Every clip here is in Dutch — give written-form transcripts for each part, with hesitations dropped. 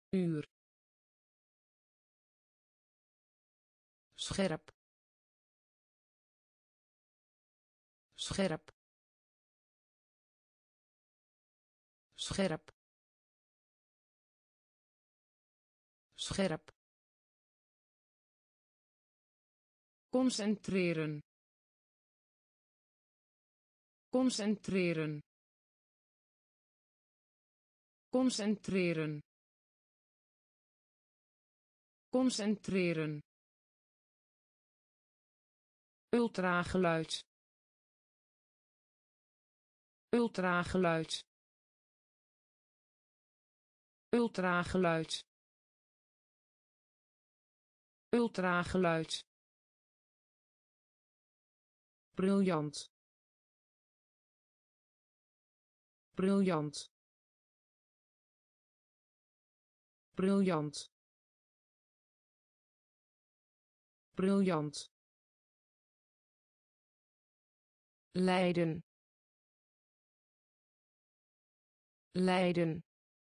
uur, scherp, scherp, scherp, scherp, concentreren, concentreren, concentreren, concentreren, ultrageluid, ultrageluid, ultrageluid, ultrageluid, briljant, briljant, briljant, briljant, lijden, lijden,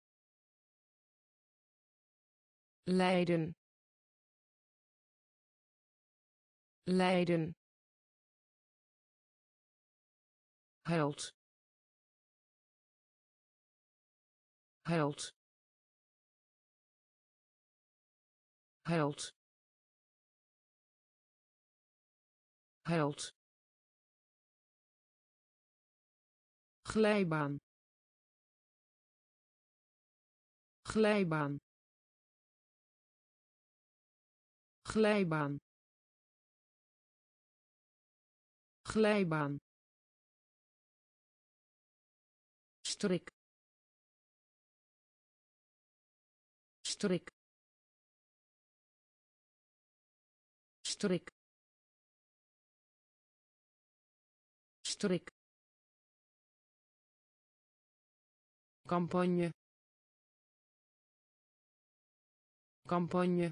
lijden, lijden, held, held, held, held, glijbaan, glijbaan, glijbaan, glijbaan, strik, strik, strik, strik, campagne, campagne,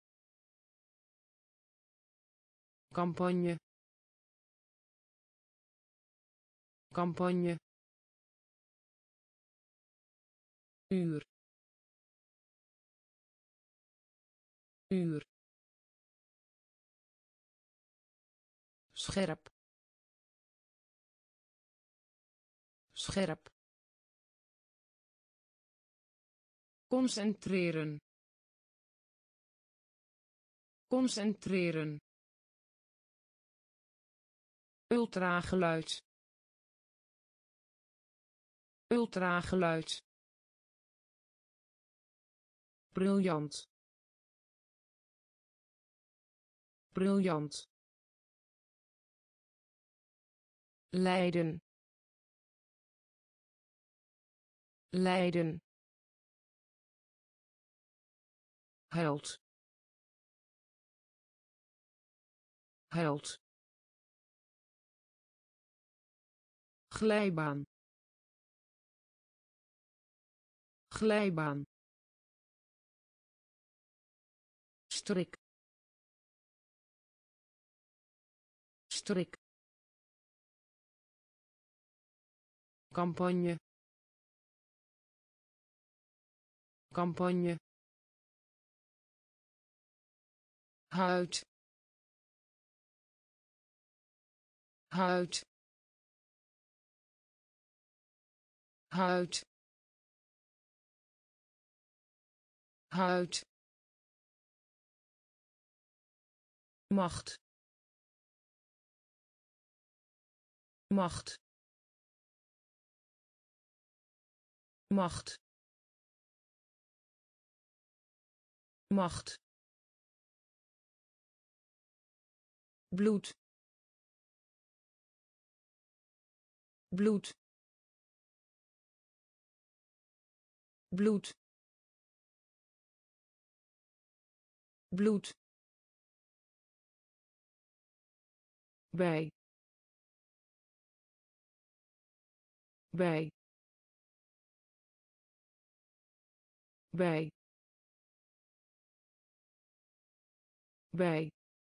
campagne, campagne, uur, uur, scherp, scherp, concentreren, concentreren, ultrageluid, ultrageluid, briljant, briljant, lijden, lijden, held, held, glijbaan, glijbaan, strik, strik, campagne, campagne, huid, huid, huid, huid, macht, macht, macht, macht, bloed, bloed, bloed, bloed, bij, bij, bij, bij,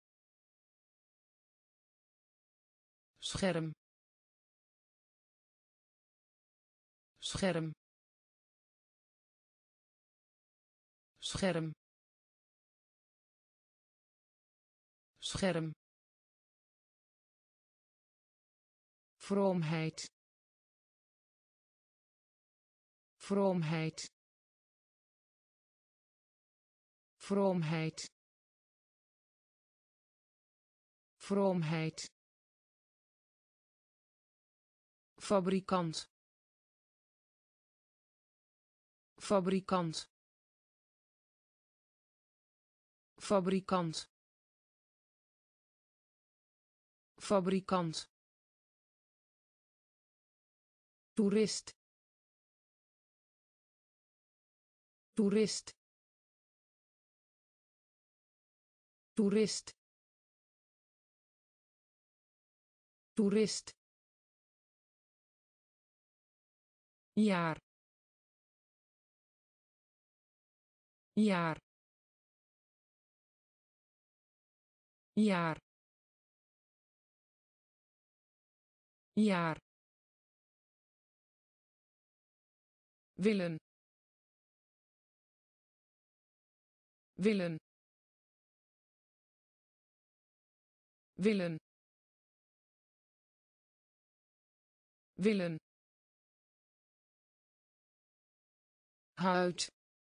scherm, scherm, scherm scherm vroomheid vroomheid vroomheid vroomheid fabrikant fabrikant fabrikant fabrikant toerist toerist toerist toerist jaar jaar jaar jaar willen willen willen willen huid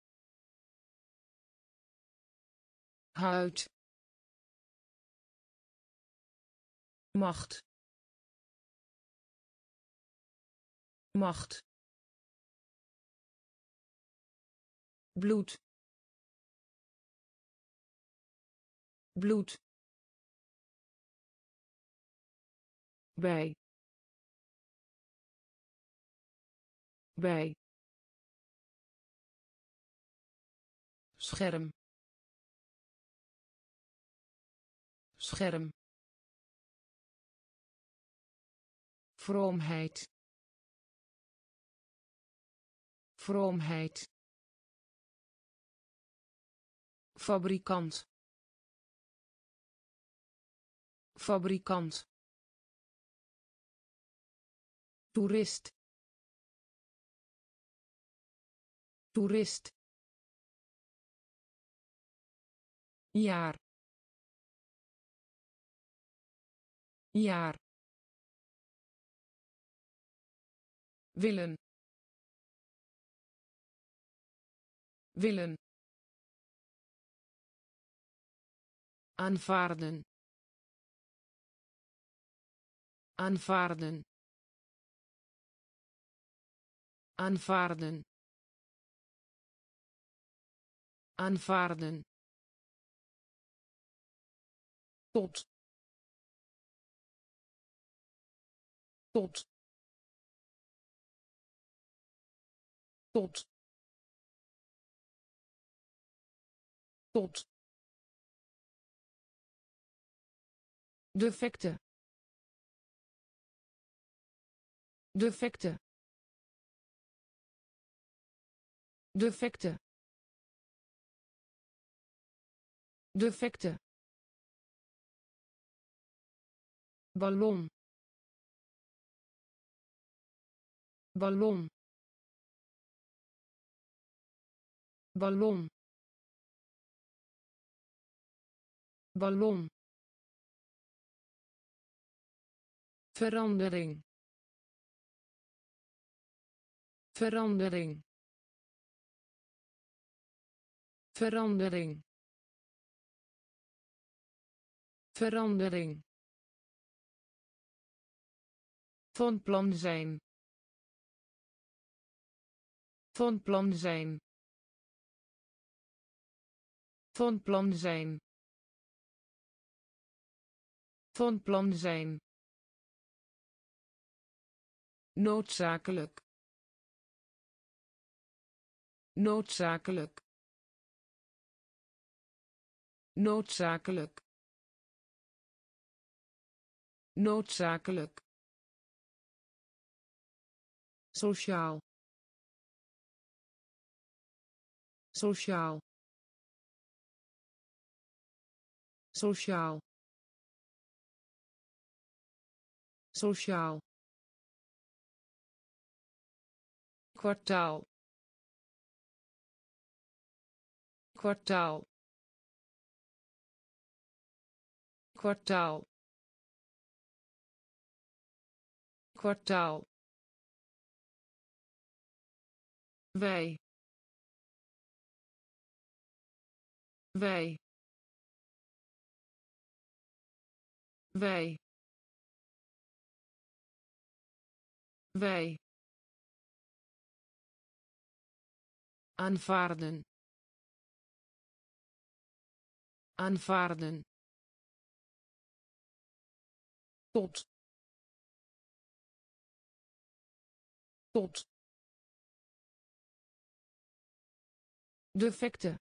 huid macht macht bloed bloed bij bij scherm scherm vroomheid vroomheid fabrikant fabrikant toerist toerist jaar jaar willen willen aanvaarden aanvaarden aanvaarden aanvaarden tot tot tot tot defecte defecte defecte defecte ballon ballon ballon ballon verandering verandering verandering verandering van plan zijn van plan zijn van plan zijn van plan zijn noodzakelijk noodzakelijk noodzakelijk noodzakelijk sociaal sociaal sociaal sociaal kwartaal kwartaal kwartaal kwartaal wij wij wij wij aanvaarden aanvaarden tot tot defecte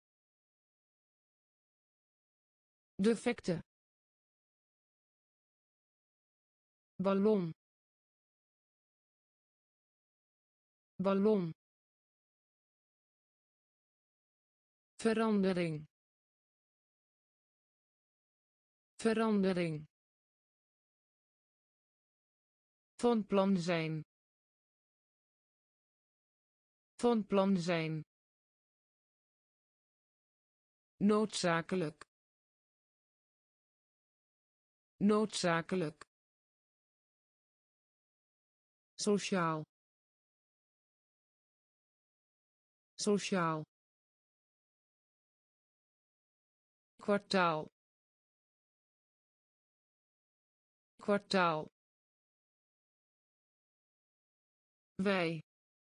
defecte ballon ballon verandering verandering van plan zijn van plan zijn noodzakelijk noodzakelijk sociaal sociaal kwartaal kwartaal wij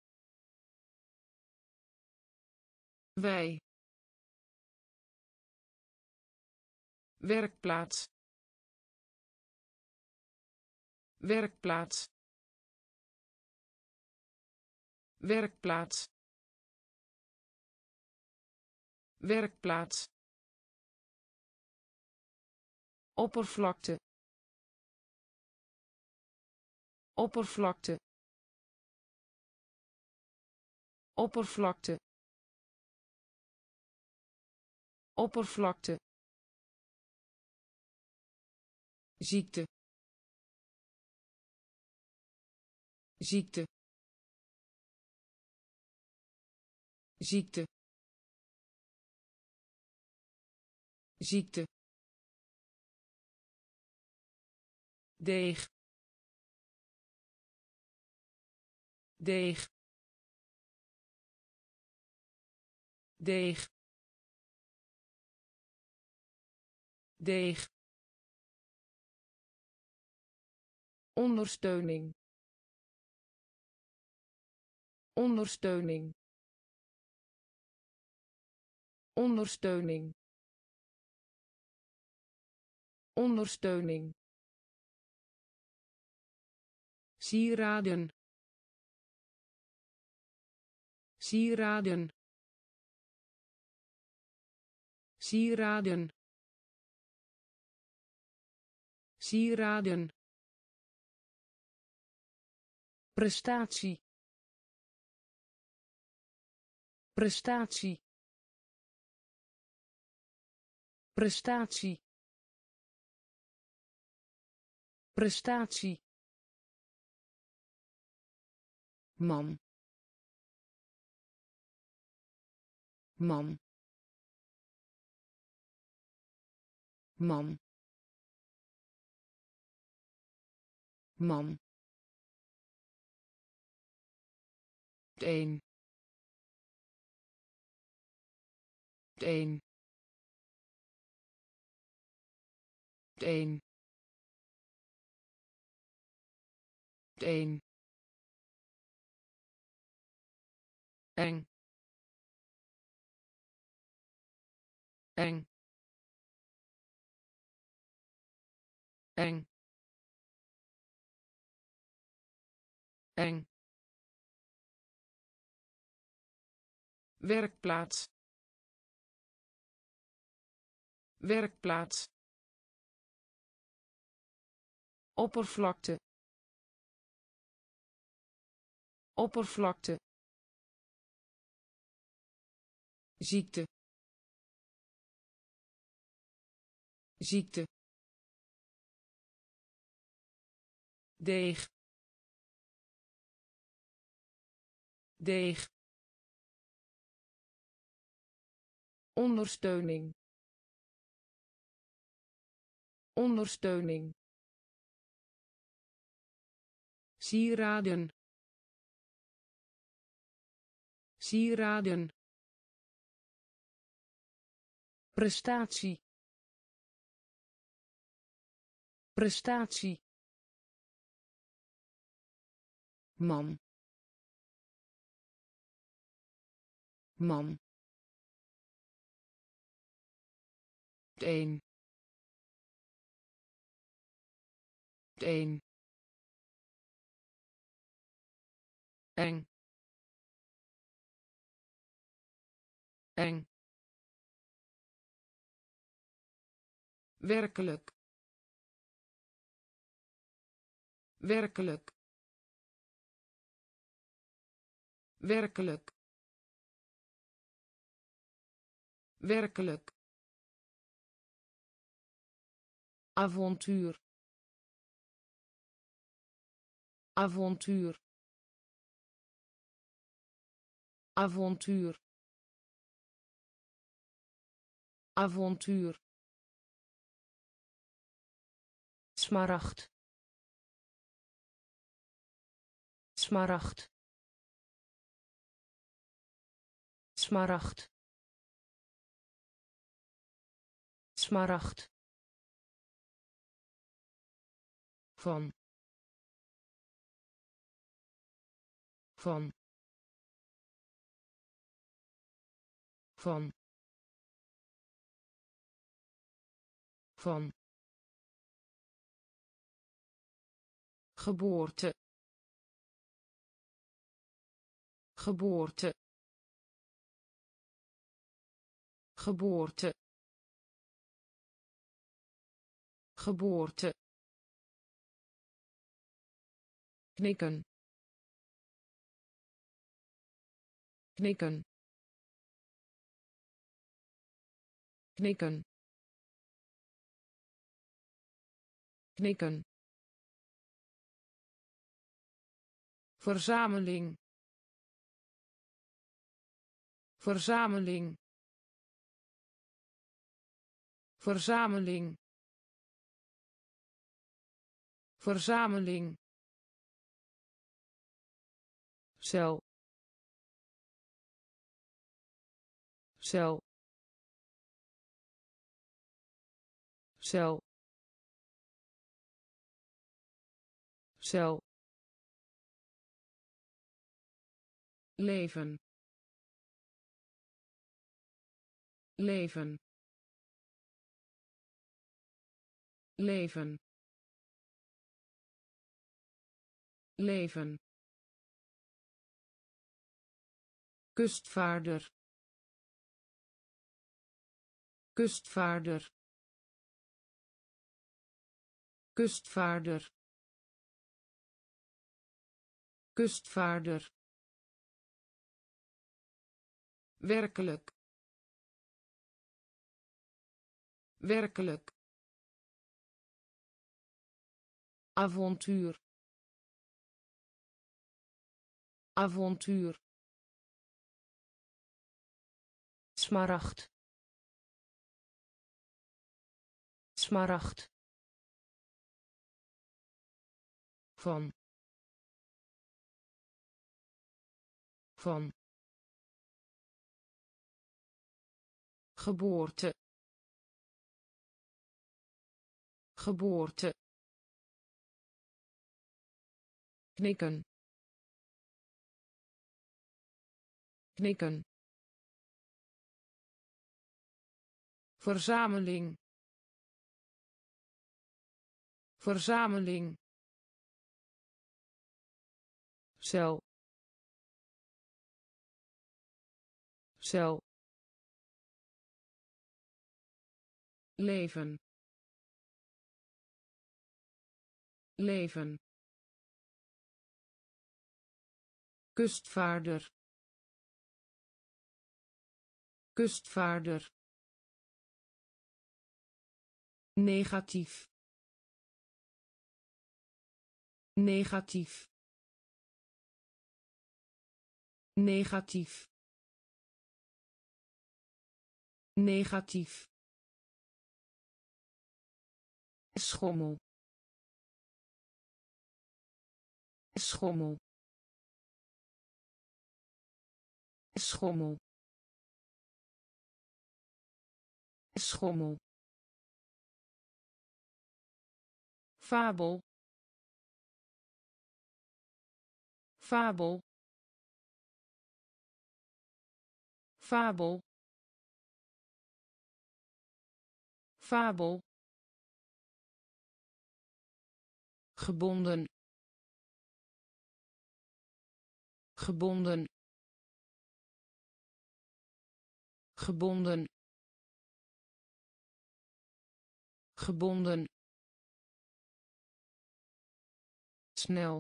wij werkplaats werkplaats werkplaats werkplaats oppervlakte oppervlakte oppervlakte oppervlakte ziekte ziekte ziekte ziekte deeg deeg deeg deeg ondersteuning ondersteuning ondersteuning ondersteuning sieraden sieraden sieraden sieraden prestatie prestatie prestatie prestatie man man man man een een een een eng eng eng eng werkplaats werkplaats oppervlakte oppervlakte ziekte ziekte deeg deeg ondersteuning ondersteuning sieraden sieraden prestatie prestatie man man een een eng eng werkelijk werkelijk werkelijk werkelijk avontuur avontuur avontuur avontuur smaragd smaragd smaragd smaragd van van van van geboorte geboorte geboorte geboorte knikken knikken knikken knikken verzameling verzameling verzameling verzameling cel cel cel cel leven leven leven leven kustvaarder kustvaarder kustvaarder kustvaarder werkelijk werkelijk avontuur avontuur smaragd smaragd van van geboorte geboorte knikken knikken verzameling verzameling cel cel leven leven kustvaarder kustvaarder negatief negatief negatief negatief, schommel, schommel, schommel, schommel, fabel, fabel, fabel, fabel, gebonden, gebonden, gebonden, gebonden, snel,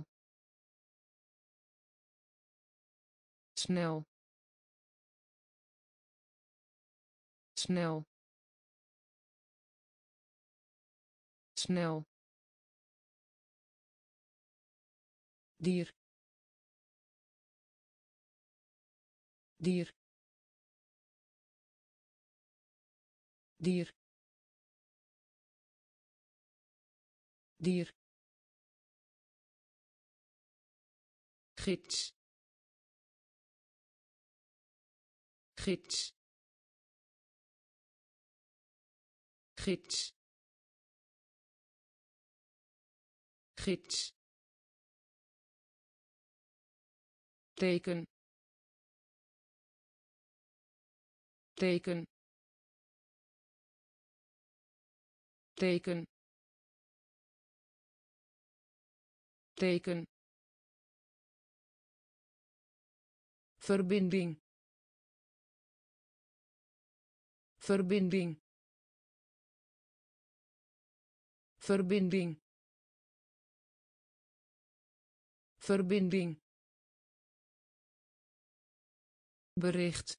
snel, snel, snel, dier, dier, dier, dier, gids, gids, gids, gids, teken, teken, teken, teken, verbinding, verbinding, verbinding, verbinding, bericht,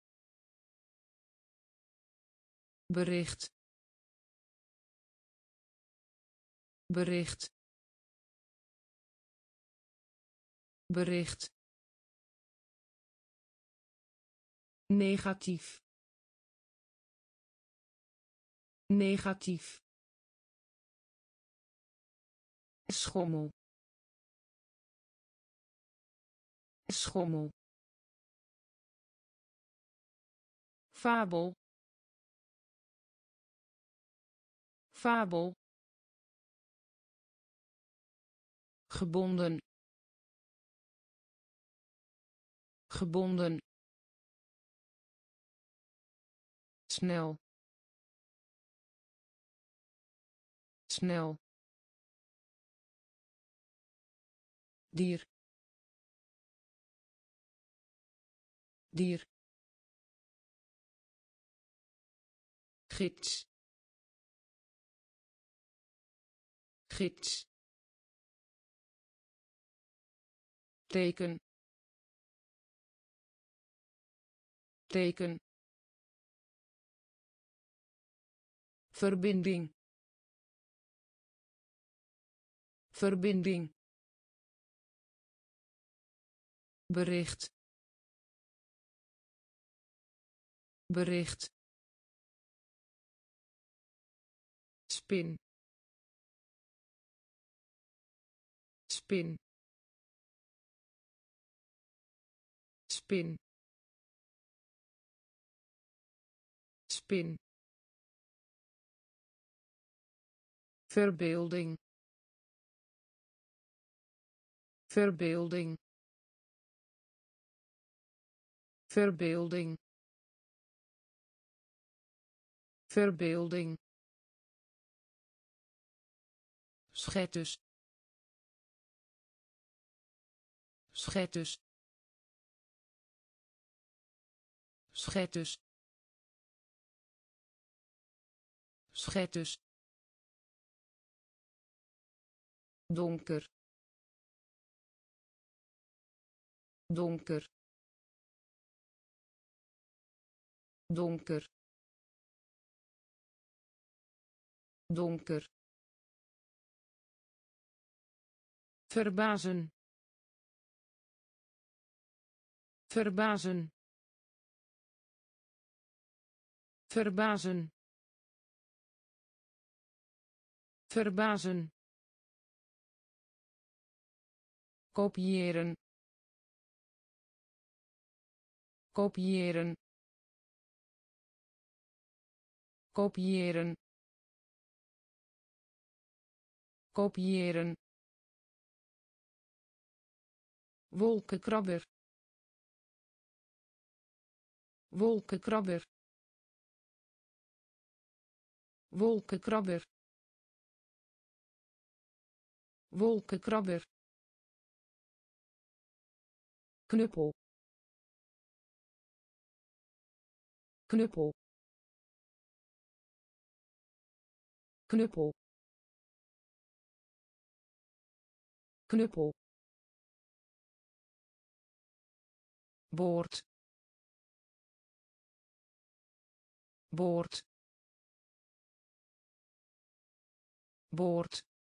bericht, bericht, bericht, negatief, negatief, schommel, schommel, fabel, fabel, gebonden, gebonden, snel, snel, dier, dier, gids, gids, teken, teken, verbinding, verbinding, bericht, bericht, spin, spin, spin, spin, verbeelding, verbeelding, verbeelding, verbeelding, schetus, schetus, schetus, schetus, donker, donker, donker, donker, verbazen, verbazen, verbazen, verbazen, kopiëren, kopiëren, kopiëren, kopiëren, wolkenkrabber, wolkenkrabber, wolkenkrabber, wolkenkrabber, knuppel, knuppel, knuppel, knuppel, boord, boord, boord,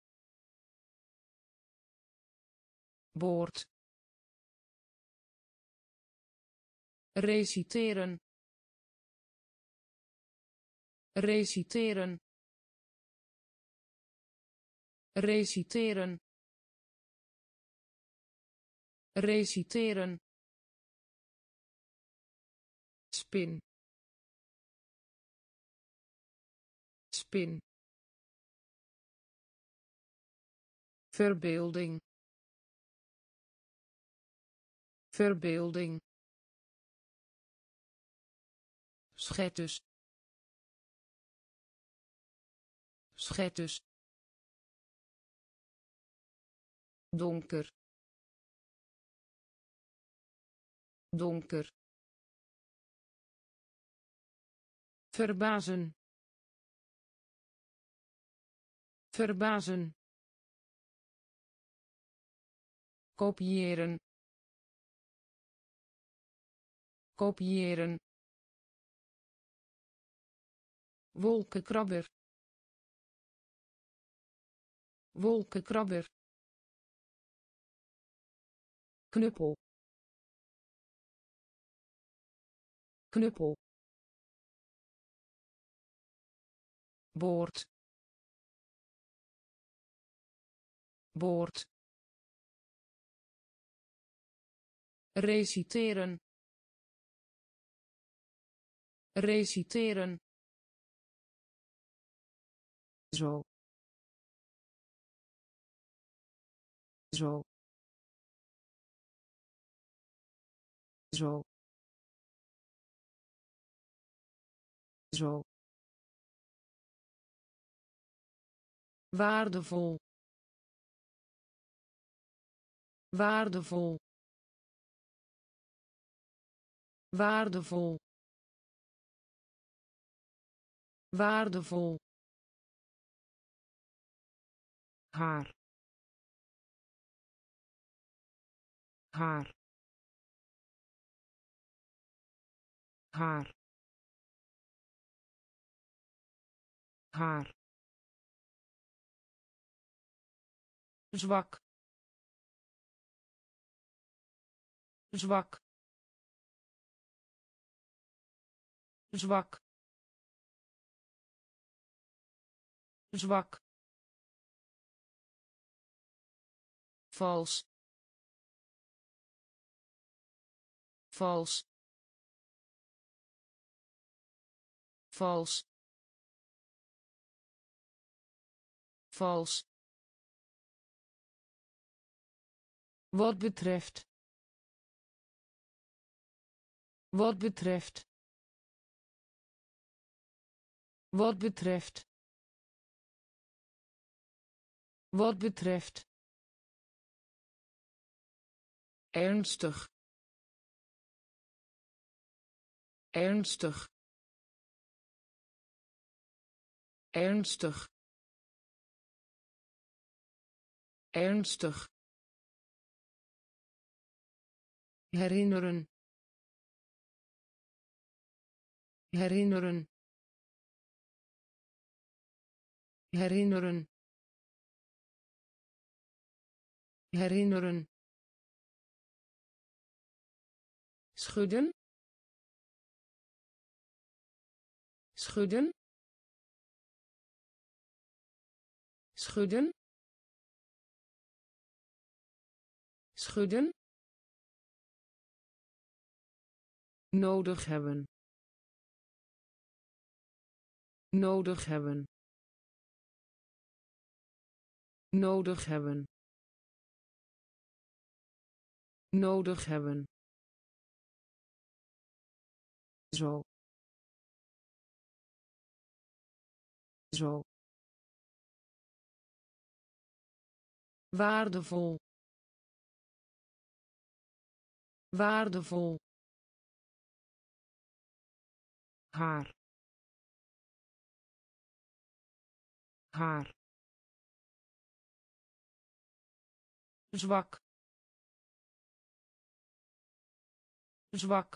boord, reciteren, reciteren, reciteren, reciteren, spin, spin, verbeelding, verbeelding, schetus, schetus, donker, donker, verbazen, verbazen, kopiëren, kopiëren, wolkenkrabber, wolkenkrabber, knuppel, knuppel, boord, boord, reciteren, reciteren, zo, zo, zo, zo, waardevol, waardevol, waardevol, waardevol, haar, haar, haar, haar, zwak, zwak, zwak, zwak, vals, vals, vals, vals, wat betreft, wat betreft, wat betreft, wat betreft, ernstig, ernstig, ernstig, ernstig, herinneren, herinneren, herinneren, herinneren, schudden, schudden, schudden, schudden, nodig hebben, nodig hebben, nodig hebben, nodig hebben, zo, zo, waardevol, waardevol, haar, haar, zwak, zwak,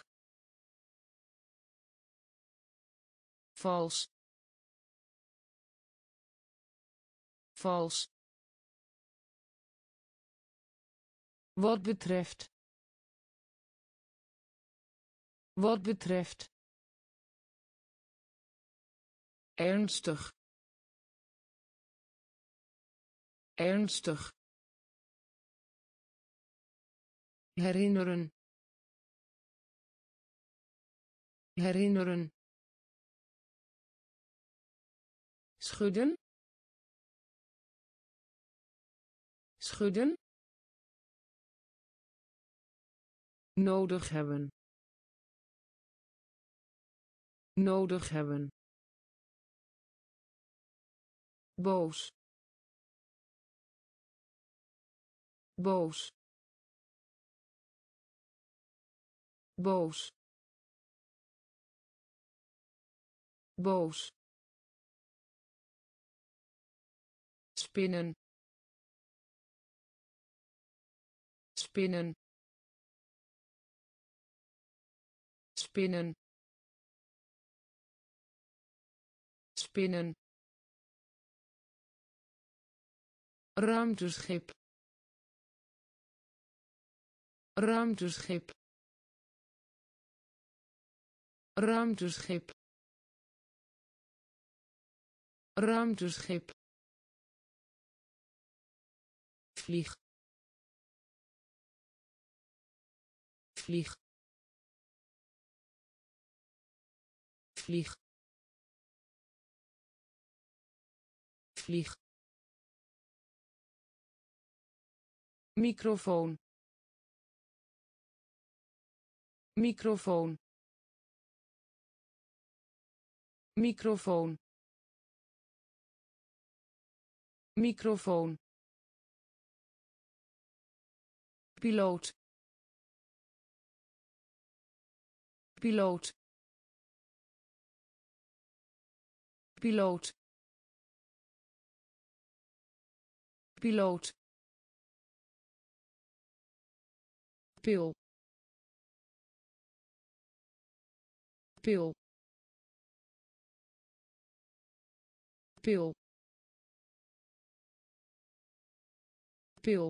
vals, vals, wat betreft, wat betreft, ernstig, ernstig, herinneren, herinneren, schudden, schudden, nodig hebben, nodig hebben, boos, boos, boos, boos, spinnen, spinnen, spinnen, spinnen, ruimteschip, ruimteschip, ruimteschip, ruimteschip, vlieg, vlieg, vlieg, vlieg, microfoon, microfoon, microfoon, microfoon, piloot, piloot, piloot, piloot, pil, pil, pil, pil,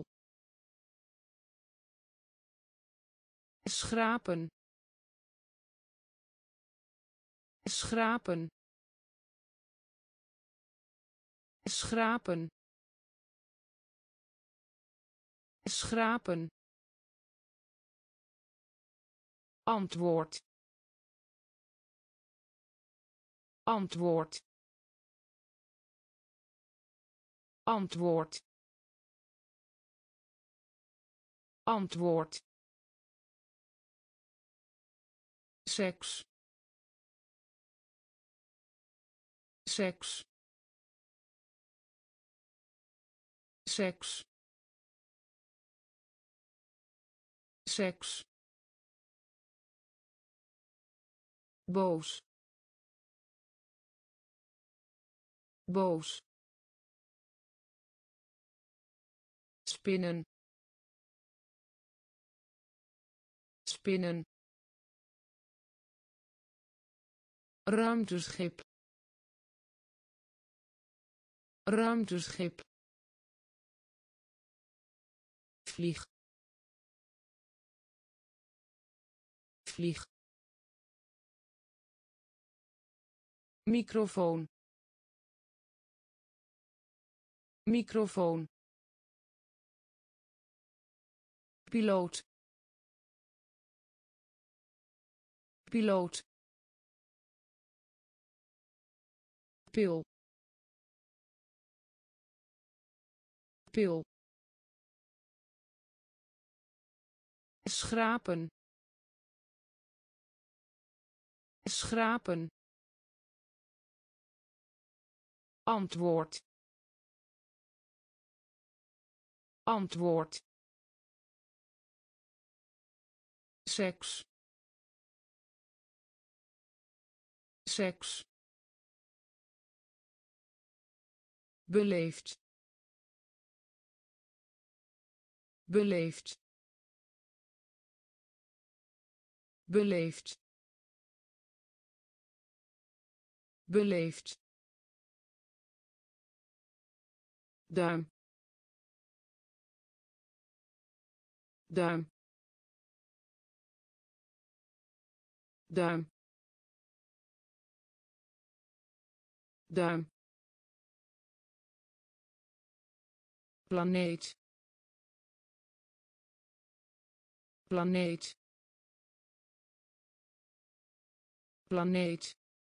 schrapen, schrapen, schrapen, schrapen, antwoord, antwoord, antwoord, antwoord, seks, seks, seks, seks, boos, boos, spinnen, spinnen, ruimteschip, ruimteschip, vlieg, vlieg, microfoon microfoon piloot piloot pil pil schrapen schrapen antwoord antwoord seks seks beleefd beleefd beleefd beleefd duim duim duim duim planeet planeet planeet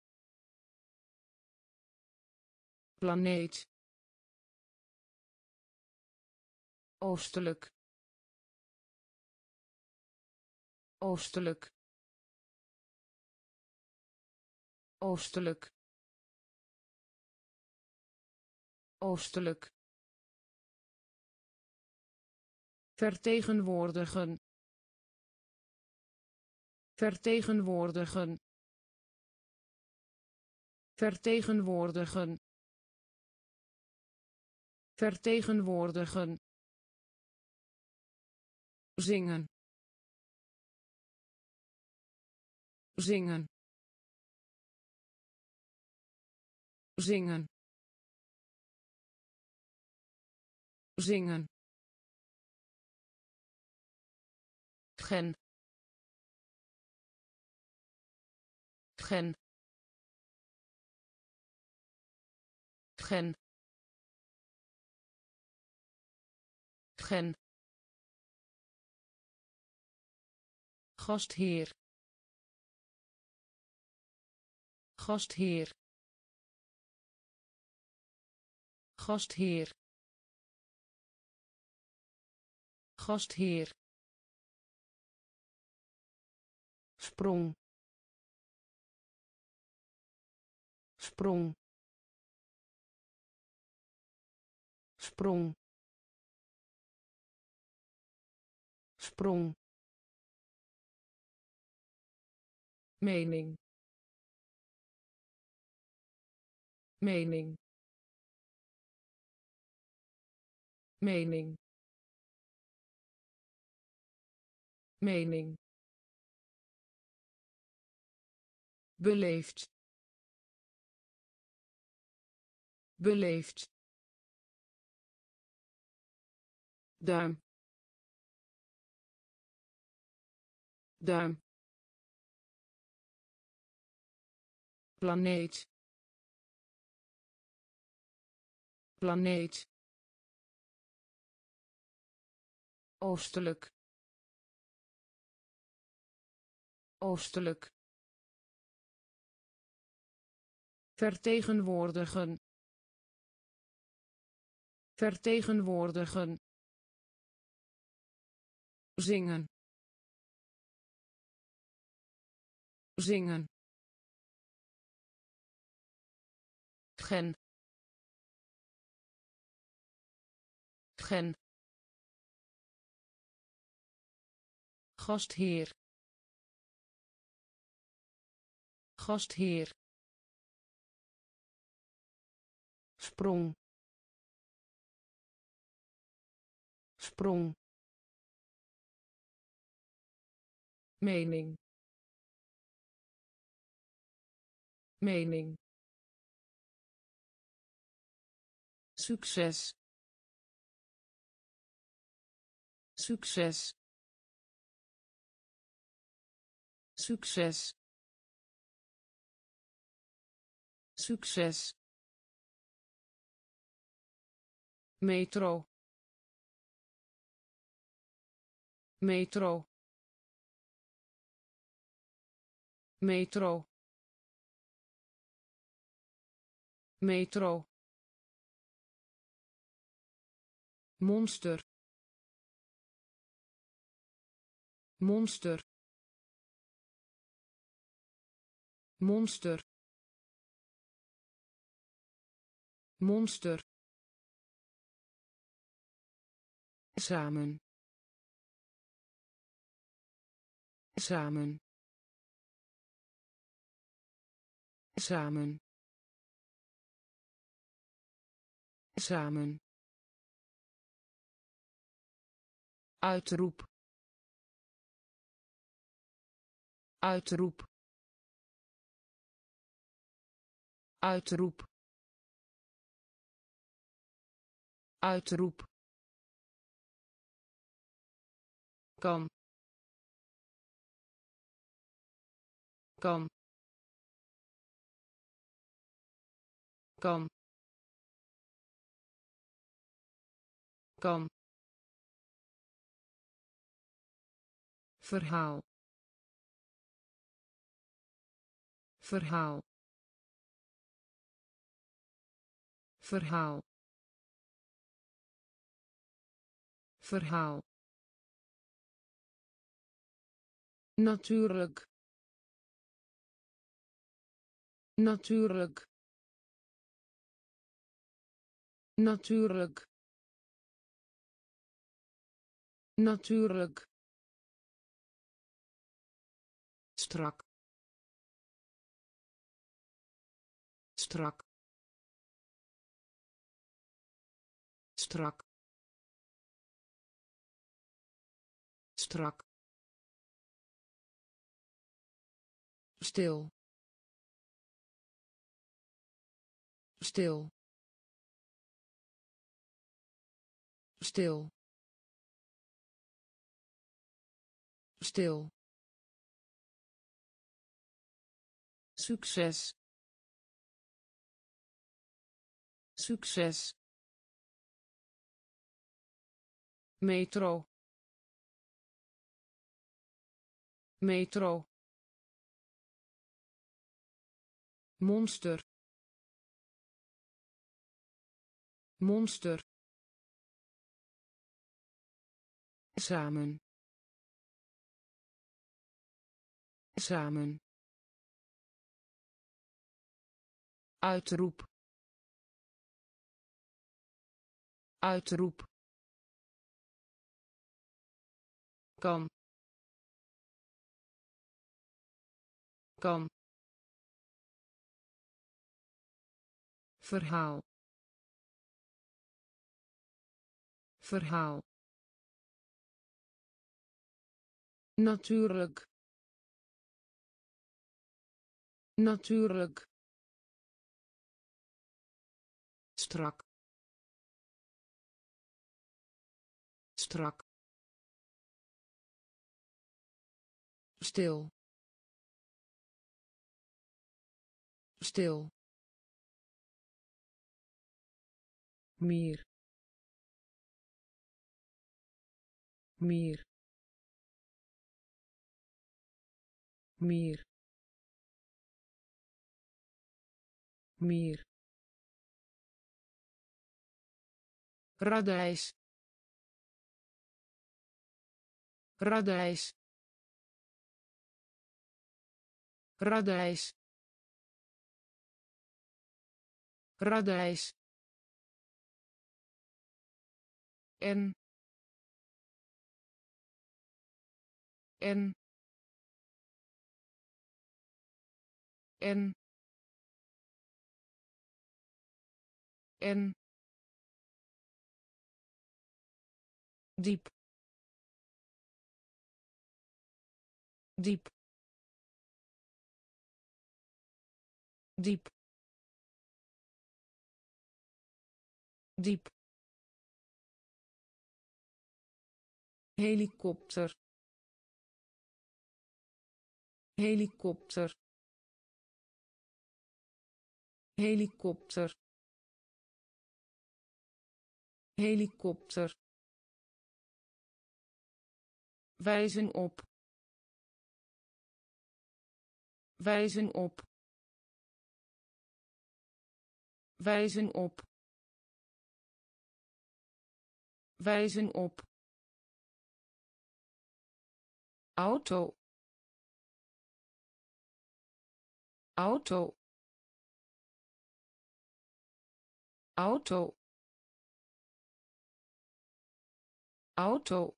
planeet oostelijk oostelijk oostelijk oostelijk vertegenwoordigen vertegenwoordigen vertegenwoordigen vertegenwoordigen zingen zingen zingen zingen gen gen gen gen gastheer gastheer gastheer gastheer sprong sprong sprong sprong mening mening mening mening beleefd beleefd duim duim planeet planeet oostelijk oostelijk vertegenwoordigen vertegenwoordigen zingen zingen gen gen gastheer gastheer sprong sprong mening mening succes succes succes succes, metro, metro, metro, metro, monster, monster, monster, monster, samen, samen, samen, samen, uitroep, uitroep, uitroep, uitroep, kan, kan, kan, kan, verhaal, verhaal, verhaal, verhaal, natuurlijk, natuurlijk, natuurlijk, natuurlijk, strak, strak, strak, strak, stil, stil, stil, stil, succes, succes, metro, metro, monster, monster, samen, samen, uitroep, uitroep, kan, kan, verhaal, verhaal, natuurlijk, natuurlijk, strak, strak, stil, stil, mier, mier, mier, mier, radijs, radijs, radijs, radijs, en, en, en, en, diep, diep, diep, diep, helikopter, helikopter, helikopter helikopter wijzen op wijzen op wijzen op wijzen op auto auto auto auto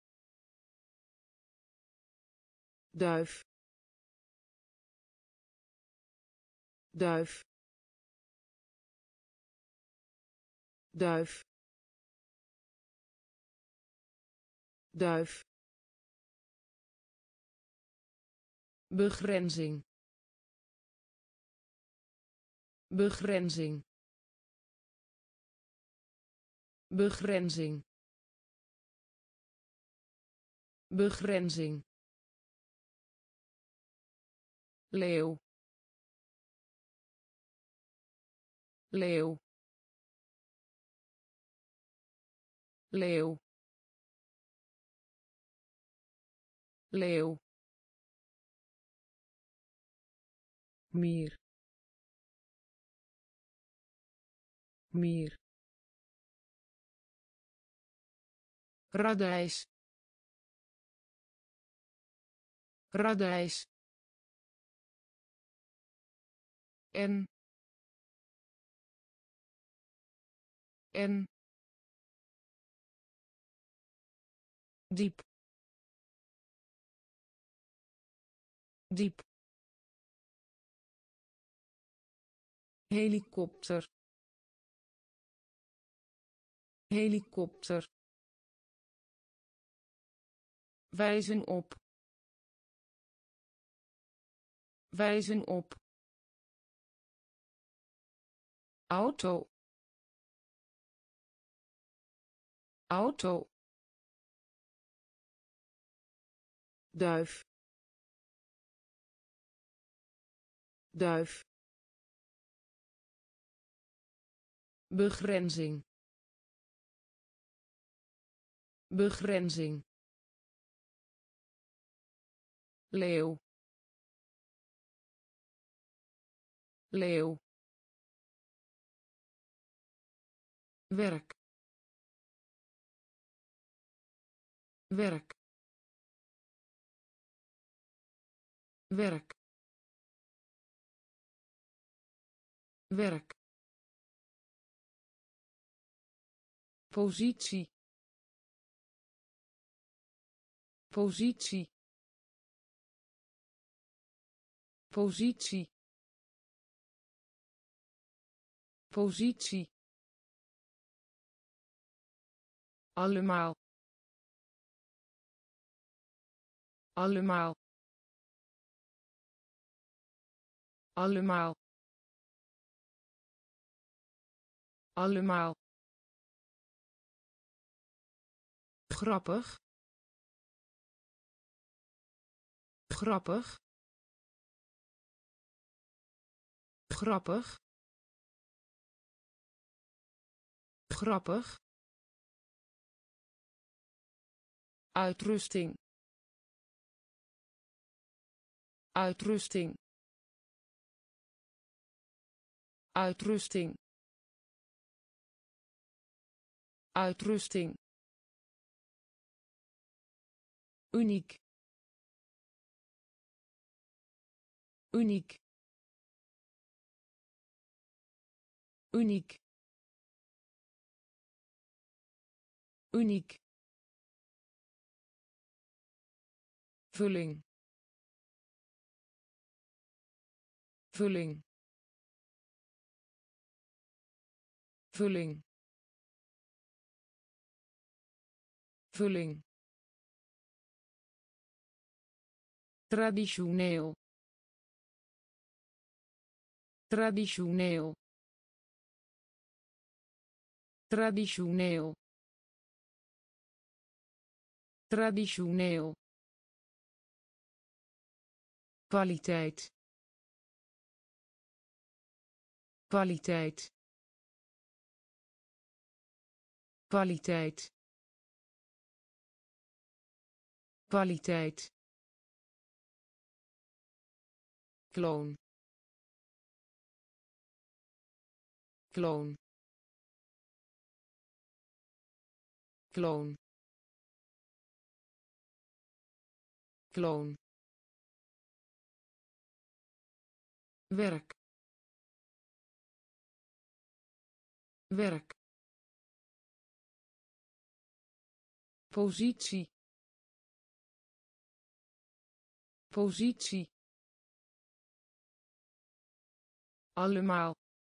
duif duif duif duif begrenzing begrenzing begrenzing begrenzing leeuw leeuw leeuw leeuw mier mier radijs radijs en diep diep helikopter helikopter wijzen op wijzen op auto auto duif duif begrenzing begrenzing leeuw leeuw werk werk werk werk positie positie positie positie allemaal allemaal allemaal allemaal grappig grappig grappig grappig uitrusting uitrusting uitrusting uitrusting uniek uniek uniek uniek vulling vulling vulling vulling traditioneel traditioneel traditioneel traditioneel kwaliteit kwaliteit kwaliteit kwaliteit kloon kloon kloon kloon werk werk positie positie allemaal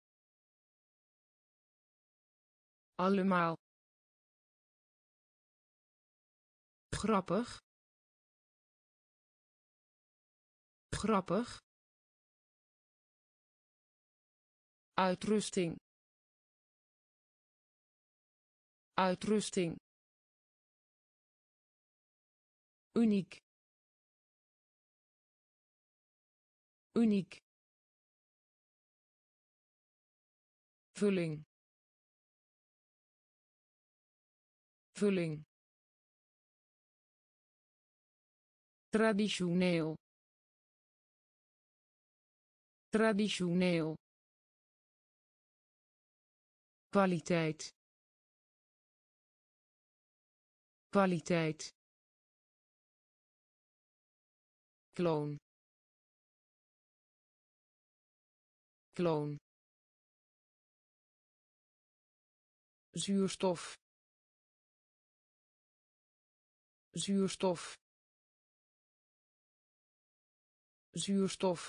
allemaal grappig grappig uitrusting uitrusting uniek uniek vulling vulling traditioneel traditioneel kwaliteit kwaliteit kloon kloon zuurstof zuurstof zuurstof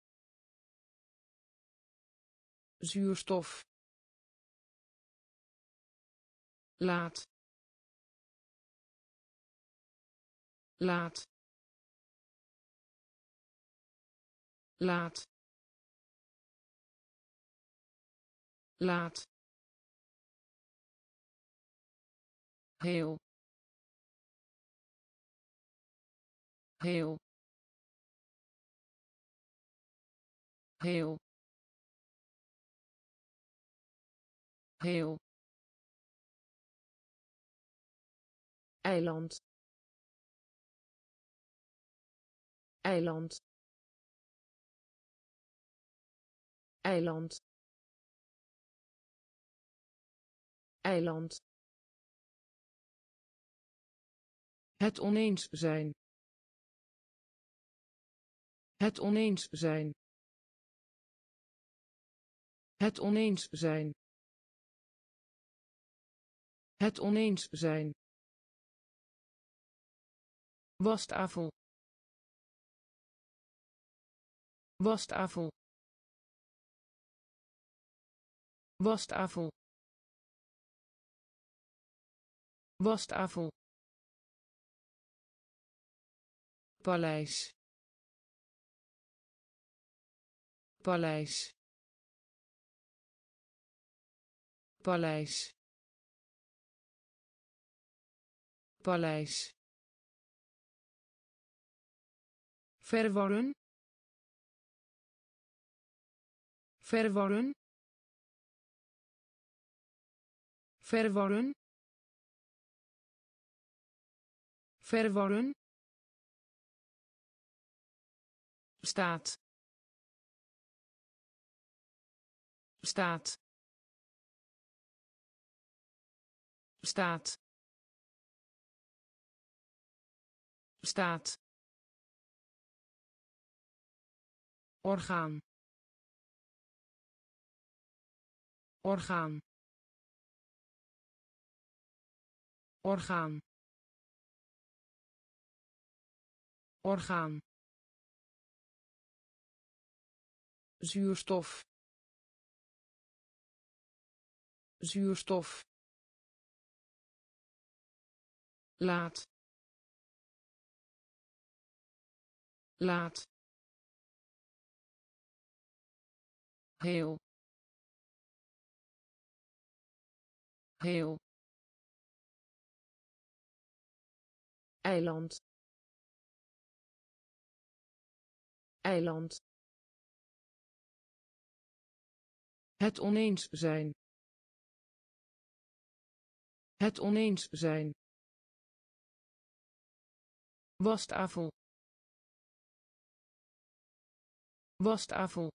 zuurstof laat laat laat laat heel heel heel heel eiland eiland eiland eiland het oneens zijn het oneens zijn het oneens zijn het oneens zijn wastafel wastafel wastafel wastafel paleis paleis paleis paleis verworren verworren verworren verworren staat staat staat staat orgaan orgaan orgaan orgaan zuurstof zuurstof laat laat heel heel eiland eiland Het oneens zijn. Het oneens zijn. Wastafel. Wastafel.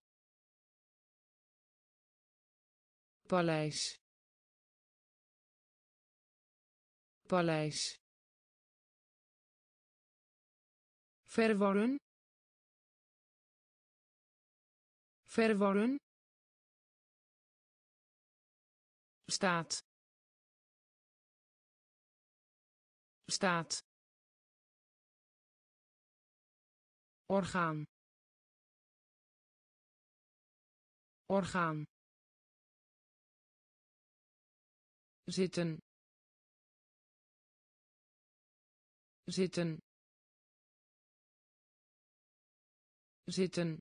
Paleis. Paleis. Verwarren. Verwarren. Staat. Staat. Orgaan. Orgaan. Zitten. Zitten. Zitten.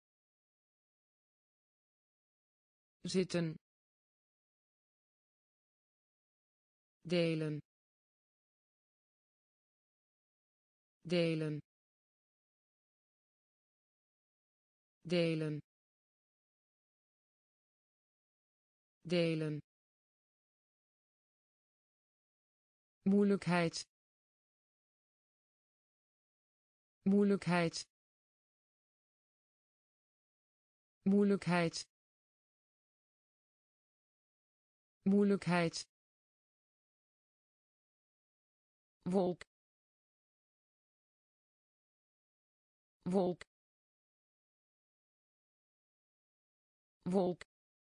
Zitten. Delen. Delen. Delen. Delen. Moeilijkheid. Moeilijkheid. Moeilijkheid. Moeilijkheid. Wolk. Wolk. Wolk.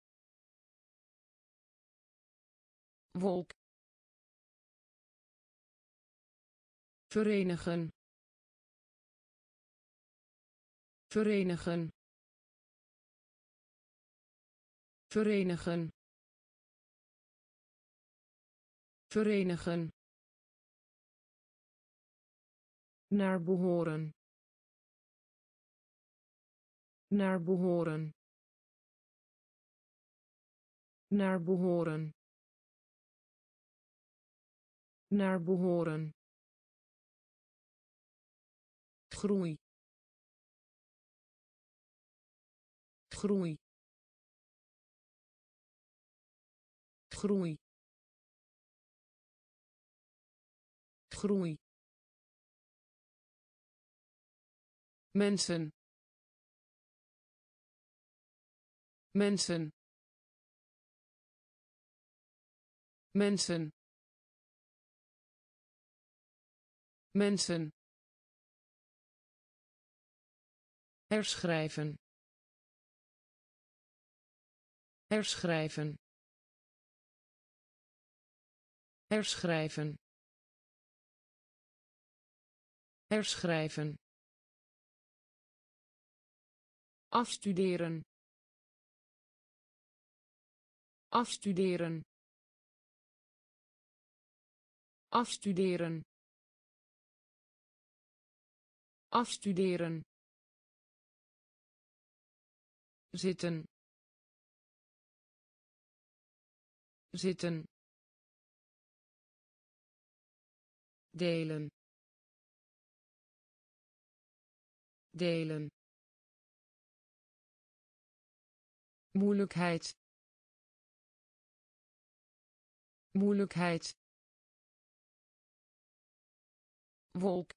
Wolk. Verenigen. Verenigen. Verenigen. Verenigen. Naar behoren. Naar behoren. Naar behoren. Naar behoren. Groei. Groei. Groei. Groei. Mensen. Mensen. Mensen. Mensen. Herschrijven. Herschrijven. Herschrijven. Herschrijven. Afstuderen. Afstuderen. Afstuderen. Afstuderen. Zitten. Zitten. Delen. Delen. Moeilijkheid. Moeilijkheid. Wolk.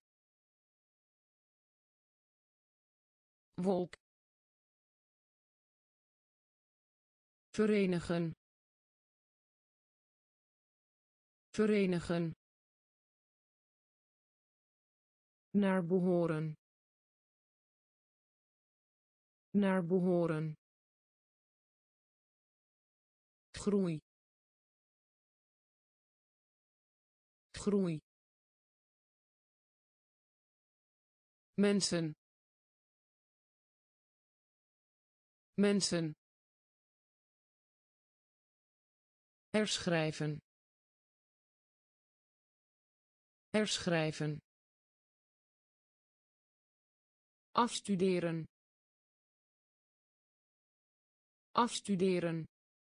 Wolk. Verenigen. Verenigen. Naar behoren. Naar behoren. Groei. Groei. Mensen. Mensen. Herschrijven. Herschrijven. Afstuderen. Afstuderen.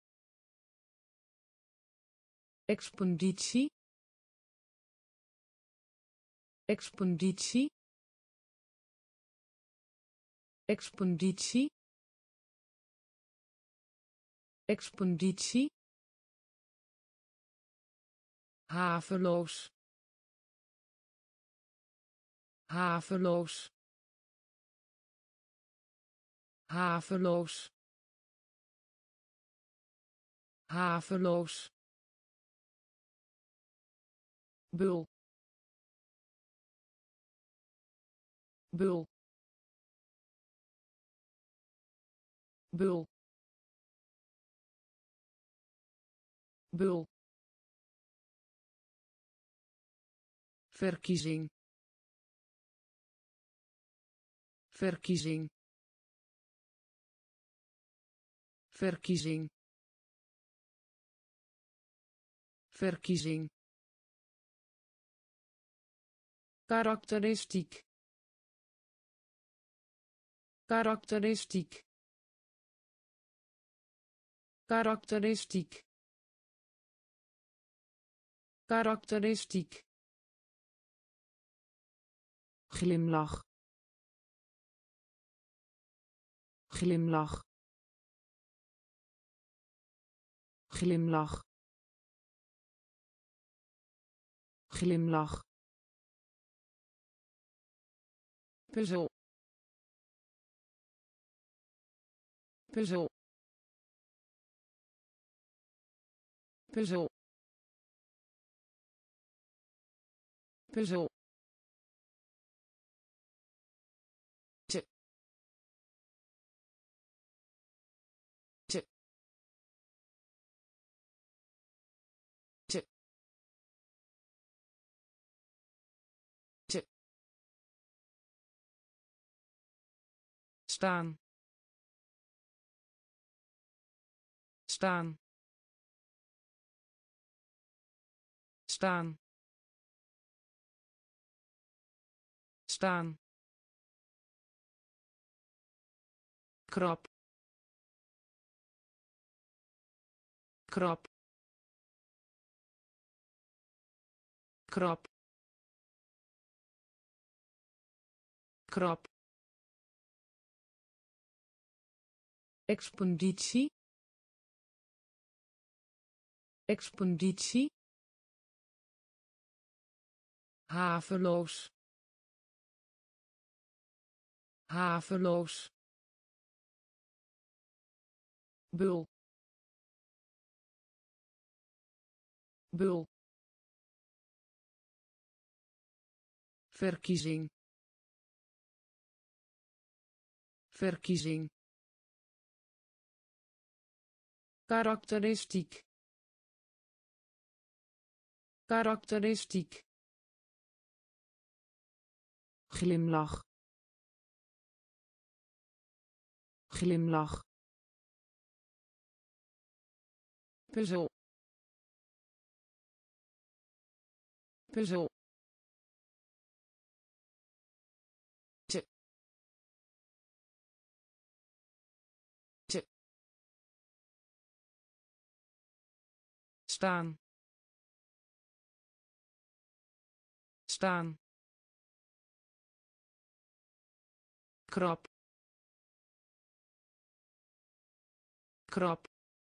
Expeditie. Expeditie. Expeditie. expeditie, haveloos, haveloos, haveloos, haveloos, bul, bul, bul, bul, verkiezing, verkiezing, verkiezing, verkiezing, karakteristiek, karakteristiek, karakteristiek, karakteristiek, glimlach, glimlach, glimlach, glimlach, puzzel, puzzel, puzzel, puzzel, te, te, te, te, staan, staan, staan, staan, krap, krap, krap, krap, expeditie, expeditie, haveloos, haveloos, bul, bul, verkiezing, verkiezing, karakteristiek, karakteristiek, glimlach, glimlach, puzzel, puzzel, te, te, staan, staan, krap, krap,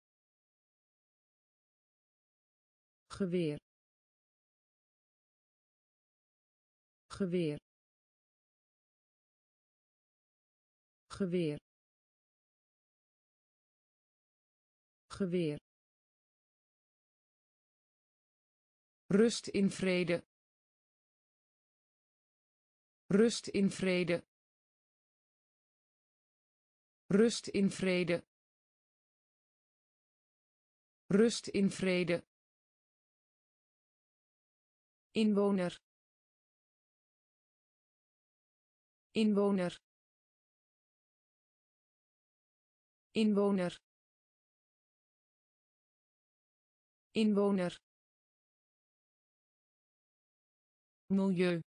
geweer, geweer, geweer, geweer, rust in vrede, rust in vrede, rust in vrede, rust in vrede, inwoner, inwoner, inwoner, inwoner, milieu,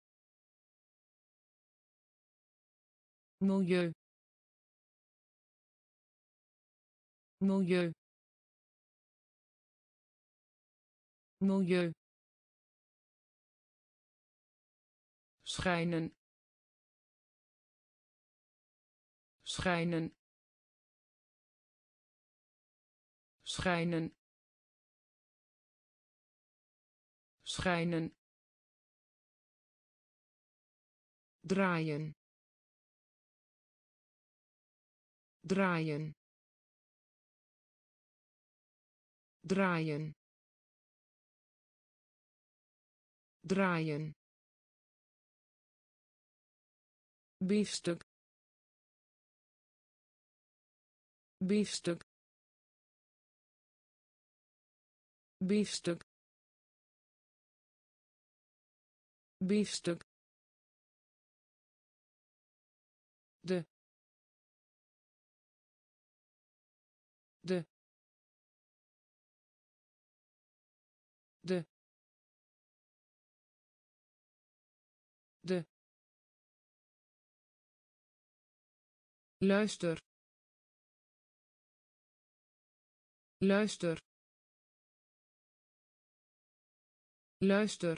milieu, milieu, milieu, schijnen, schijnen, schijnen schijnen draaien draaien draaien draaien biefstuk biefstuk biefstuk biefstuk de de de de luister luister luister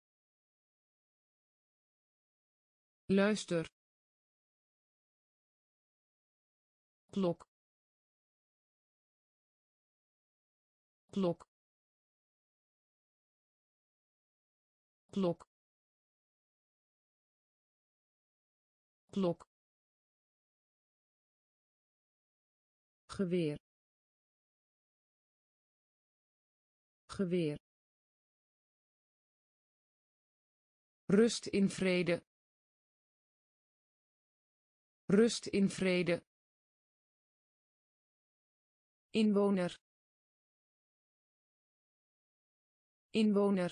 luister klok klok klok klok geweer geweer rust in vrede rust in vrede inwoner inwoner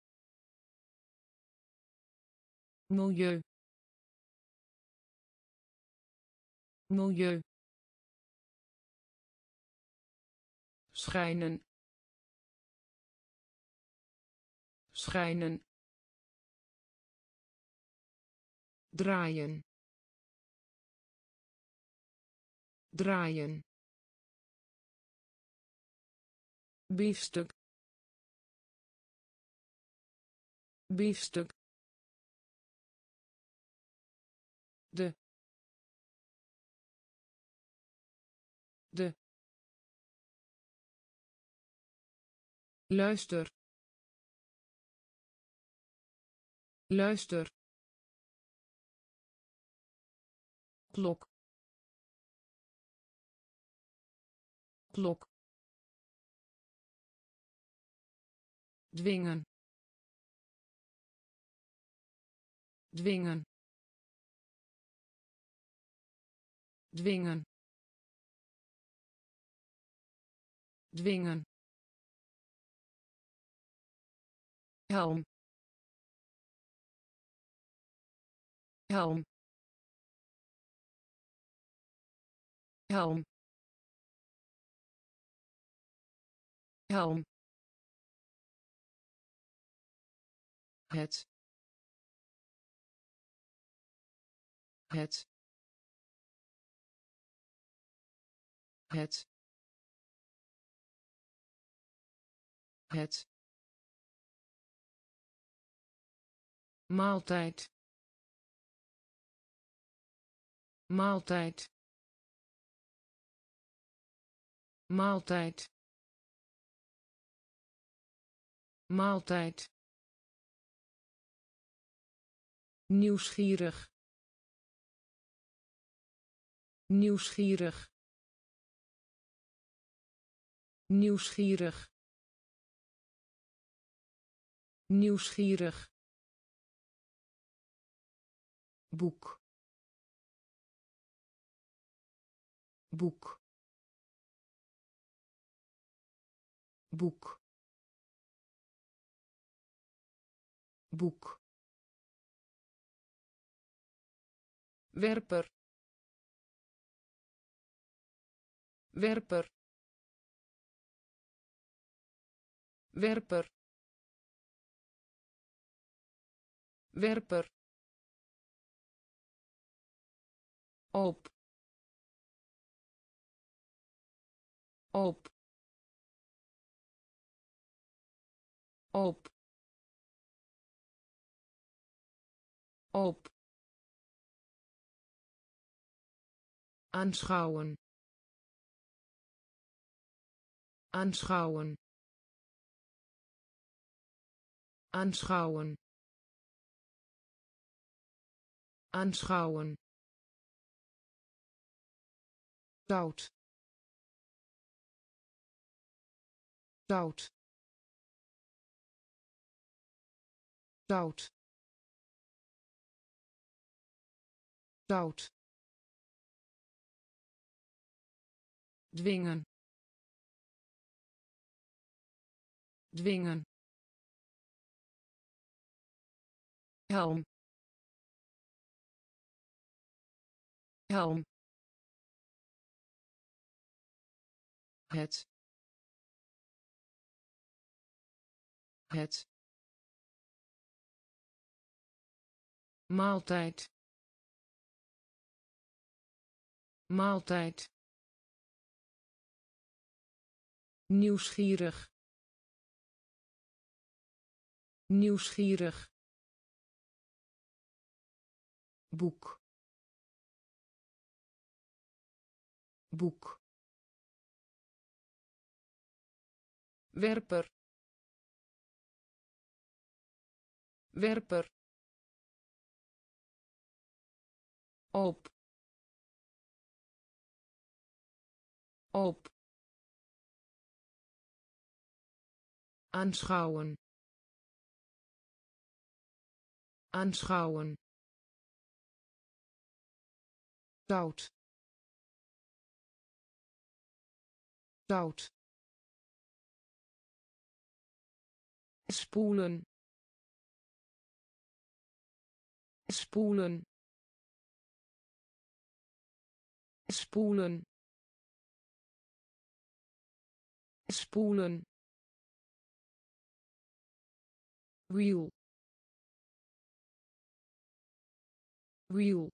milieu milieu schijnen schijnen draaien draaien biefstuk biefstuk de de luister luister klok klok dwingen dwingen dwingen dwingen helm helm helm helm het het het het maaltijd maaltijd maaltijd maaltijd nieuwsgierig nieuwsgierig nieuwsgierig nieuwsgierig boek boek boek boek werper werper werper werper op op op op aanschouwen aanschouwen aanschouwen aanschouwen zout zout zout zout dwingen dwingen helm helm het maaltijd maaltijd nieuwsgierig nieuwsgierig boek boek werper werper op op aanschouwen aanschouwen zout zout spoelen spoelen spoelen spoelen wiel wiel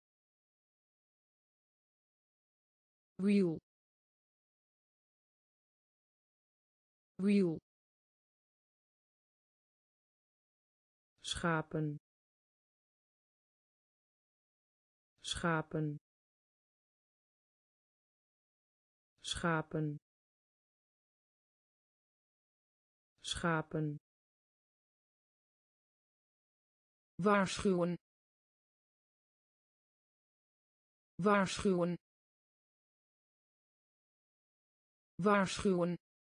wiel wiel schapen schapen schapen schapen waarschuwen waarschuwen waarschuwen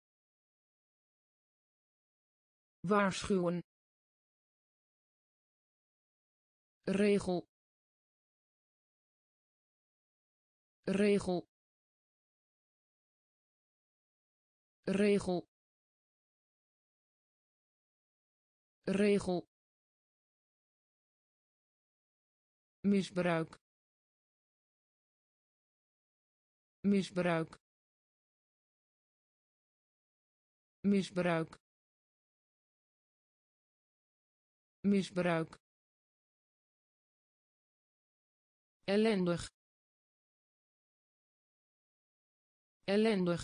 waarschuwen regel regel regel regel misbruik misbruik misbruik misbruik ellendig ellendig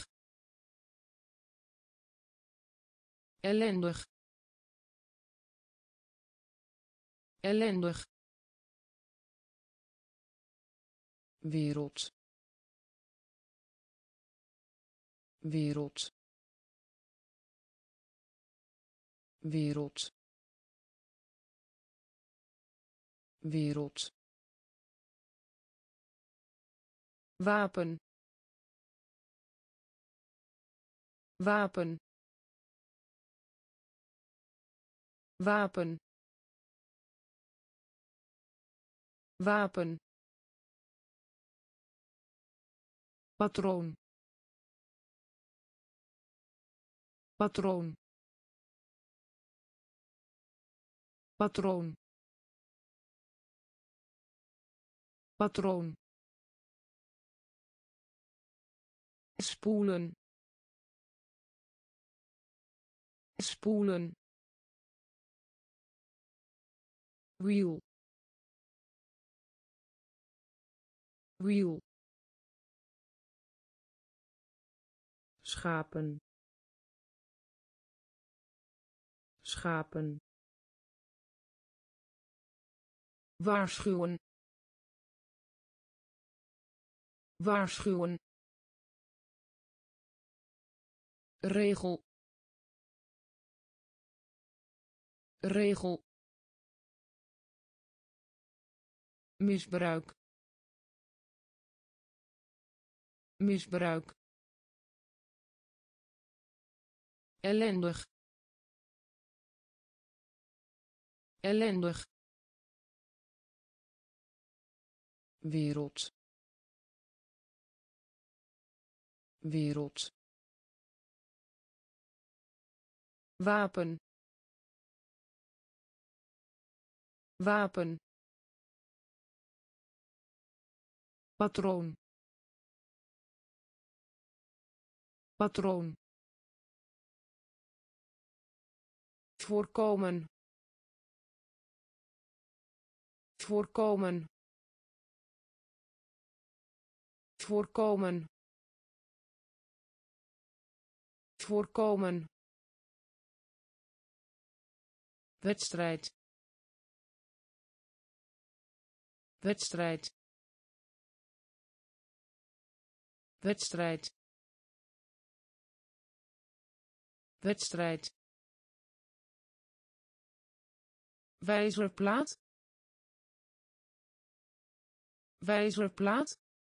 ellendig ellendig wereld wereld wereld wereld wapen wapen wapen wapen patroon patroon patroon patroon spoelen spoelen wiel wiel schapen schapen waarschuwen waarschuwen regel, regel, misbruik, misbruik, ellendig, ellendig, wereld, wereld, wapen, wapen, patroon, patroon, voorkomen, voorkomen, voorkomen, voorkomen, wedstrijd, wedstrijd, wedstrijd, wedstrijd, wijzerplaat, wijzerplaat,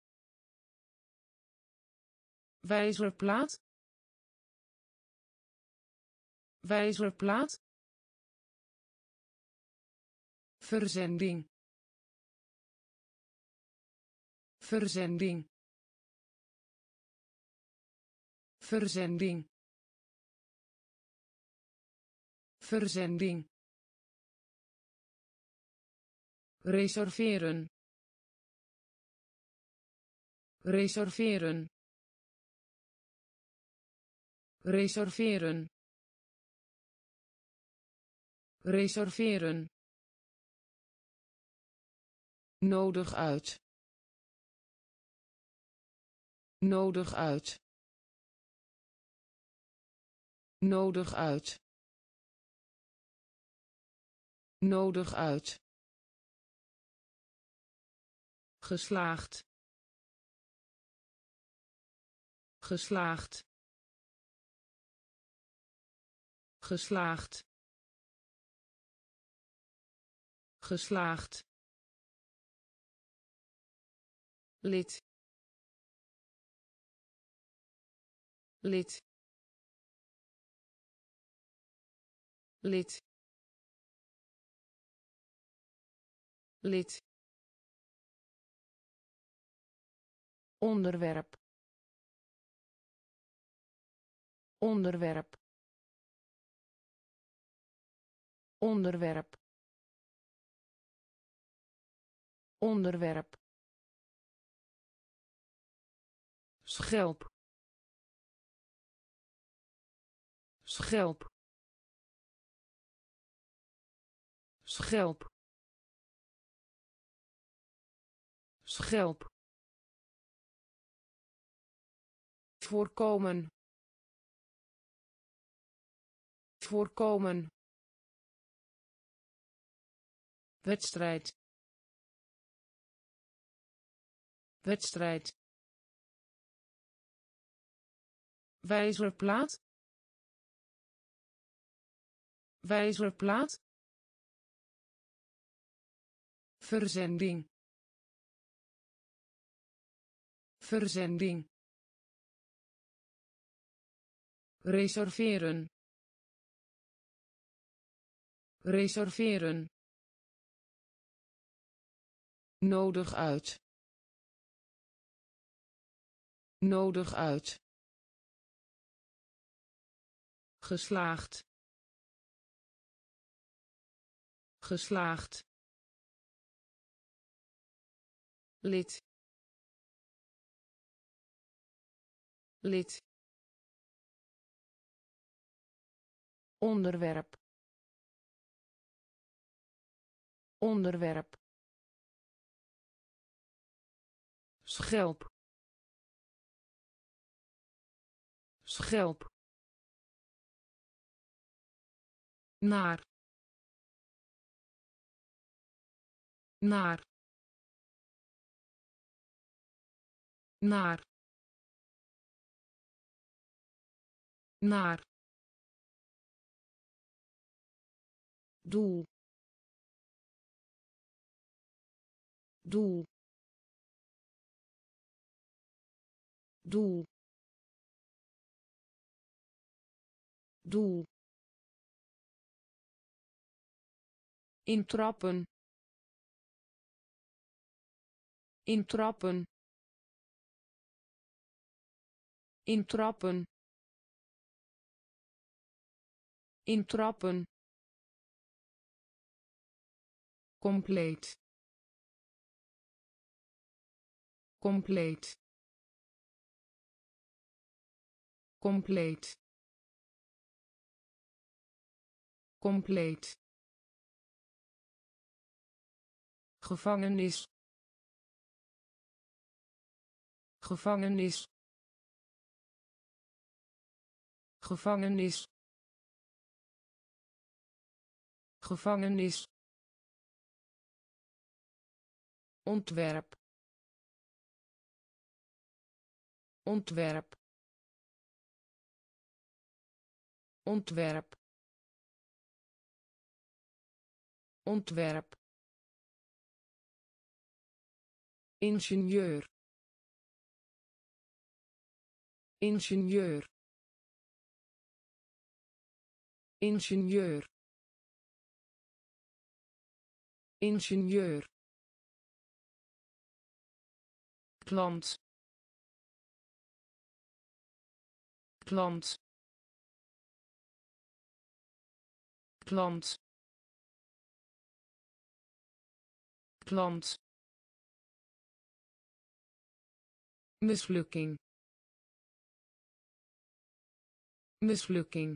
wijzerplaat, wijzerplaat, verzending, verzending, verzending, verzending, reserveren, reserveren, reserveren, reserveren, nodig uit, nodig uit, nodig uit, nodig uit, geslaagd, geslaagd, geslaagd, geslaagd, lid, lid, lid, lid, onderwerp, onderwerp, onderwerp, onderwerp, schelp, schelp, schelp, schelp, voorkomen, voorkomen, wedstrijd, wedstrijd, wijzerplaat, wijzerplaat, verzending, verzending, reserveren, reserveren, nodig uit, nodig uit, geslaagd, geslaagd, lid, lid, onderwerp, onderwerp, schelp, schelp, naar, naar, naar, naar doel doel doel doel intrappen intrappen intrappen intrappen compleet compleet compleet compleet gevangenis gevangenis gevangenis gevangenis ontwerp ontwerp ontwerp ontwerp ingenieur ingenieur ingenieur ingenieur klant klant klant klant mislukking mislukking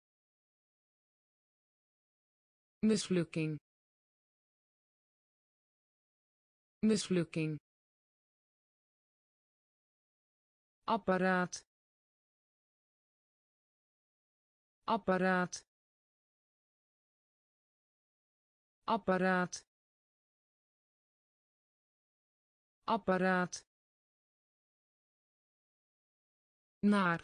mislukking mislukking apparaat apparaat apparaat apparaat naar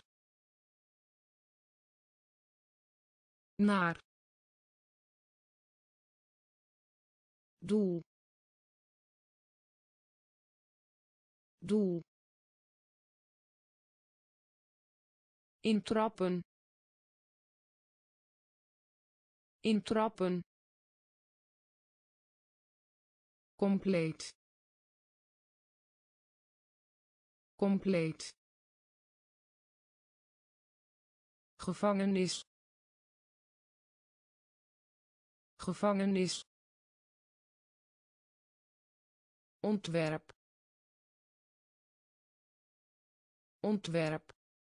naar doel doel intrappen intrappen compleet compleet gevangenis gevangenis ontwerp ontwerp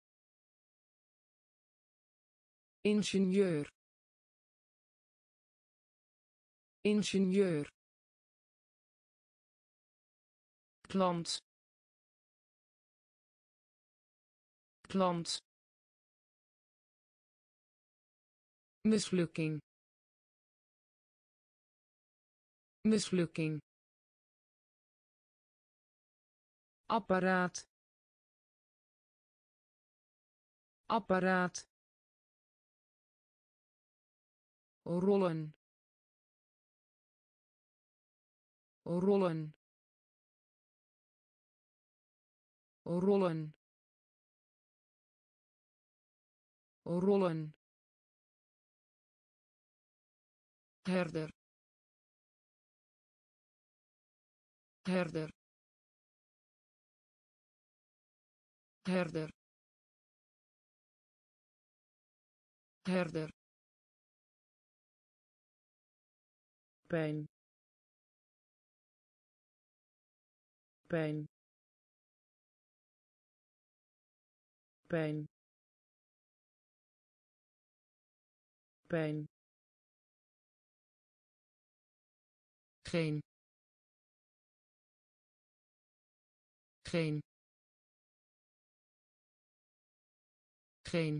ingenieur ingenieur klant klant mislukking mislukking apparaat apparaat rollen rollen rollen rollen herder herder herder herder pijn pijn pijn pijn geen geen geen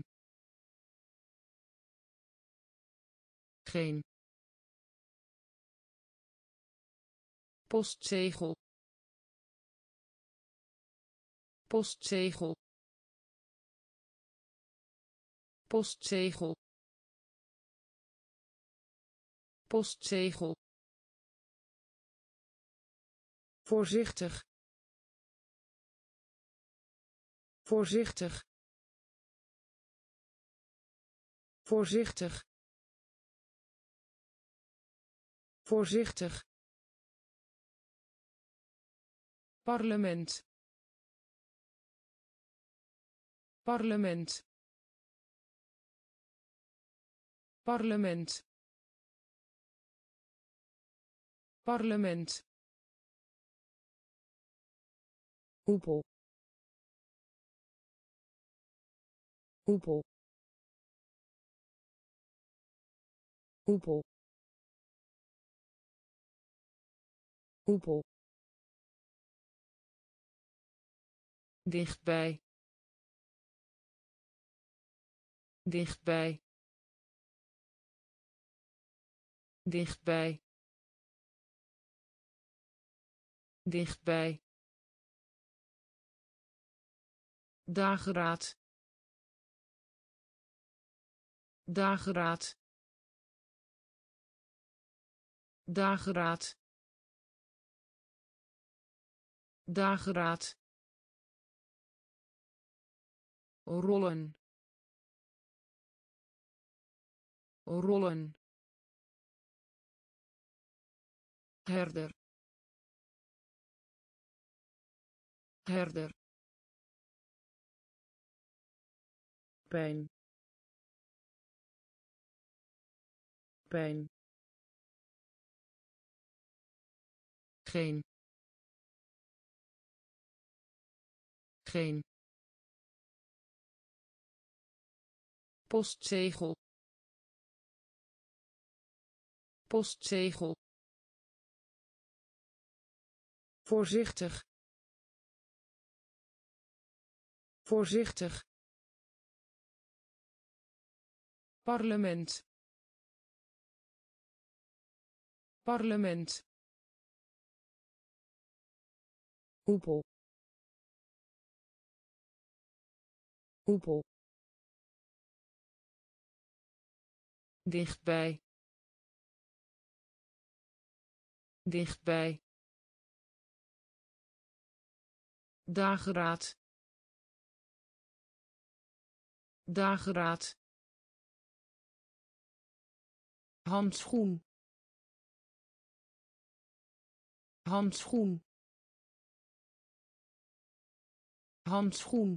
geen postzegel postzegel postzegel postzegel voorzichtig voorzichtig voorzichtig voorzichtig parlement parlement parlement parlement hoepel hoepel hoepel hoepel dichtbij dichtbij dichtbij dichtbij dageraad dageraad dageraad dageraad rollen rollen herder herder pijn pijn geen geen postzegel postzegel voorzichtig voorzichtig parlement parlement hoepel hoepel dichtbij dichtbij dageraad dageraad handschoen handschoen handschoen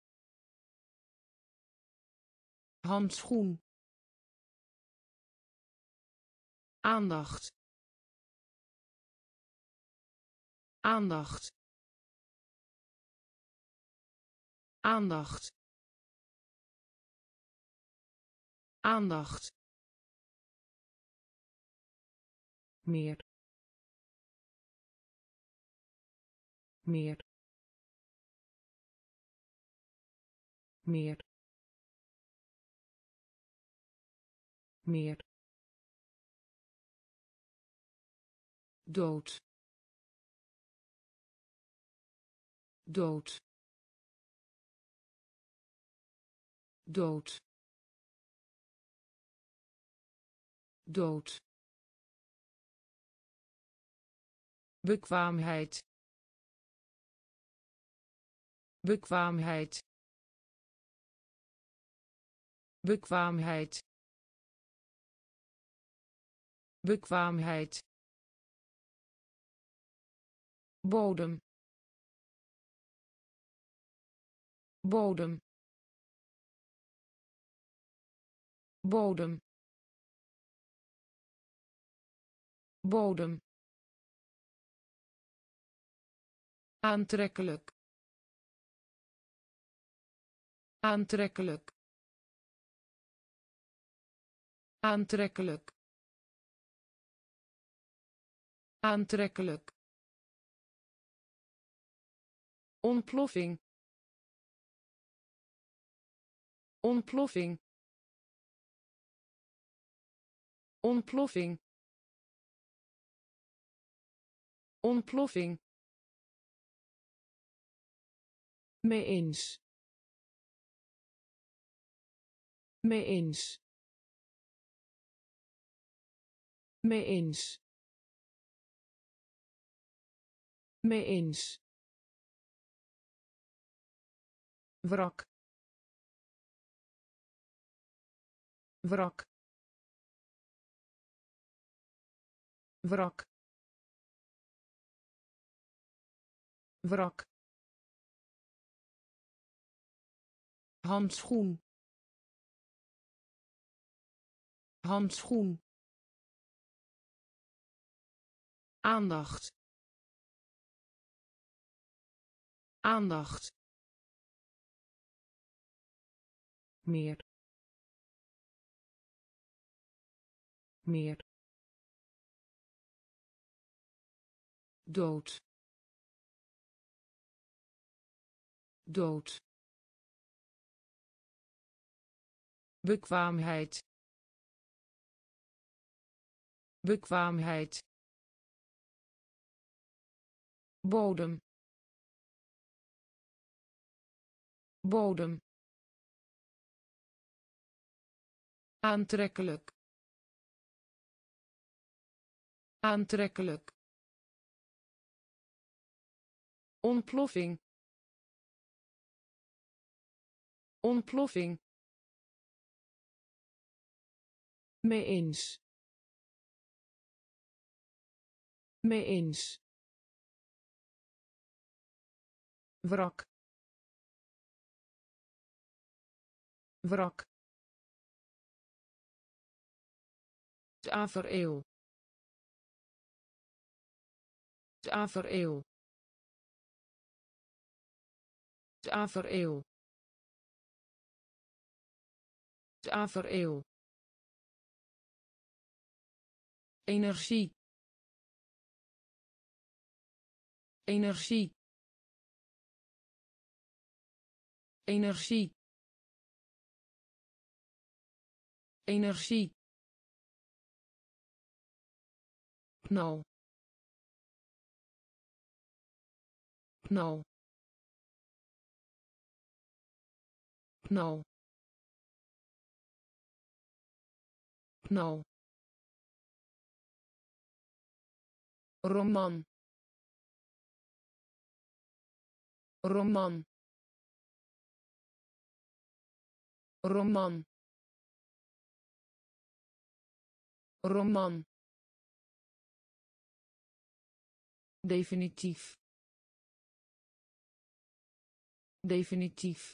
handschoen aandacht aandacht aandacht aandacht meer meer meer meer dood dood dood dood bekwaamheid bekwaamheid bekwaamheid bekwaamheid bodem bodem bodem bodem aantrekkelijk aantrekkelijk aantrekkelijk aantrekkelijk ontploffing ontploffing ontploffing ontploffing mee eens Mee eens. Mee eens. Mee eens. Wrak. Wrak. Wrak. Wrak. Handschoen. Handschoen. Aandacht. Aandacht. Meer. Meer. Dood. Dood. Bekwaamheid. Bekwaamheid. Bodem. Bodem. Aantrekkelijk. Aantrekkelijk. Ontploffing. Ontploffing. Mee eens. Mee eens. Wrak. Wrak. Tafereel. Tafereel. Tafereel. Tafereel. Energie. Energie. Energie. Energie. Knal. Knal. Knal. Knal. Roman. Roman. Roman. Roman. Definitief. Definitief.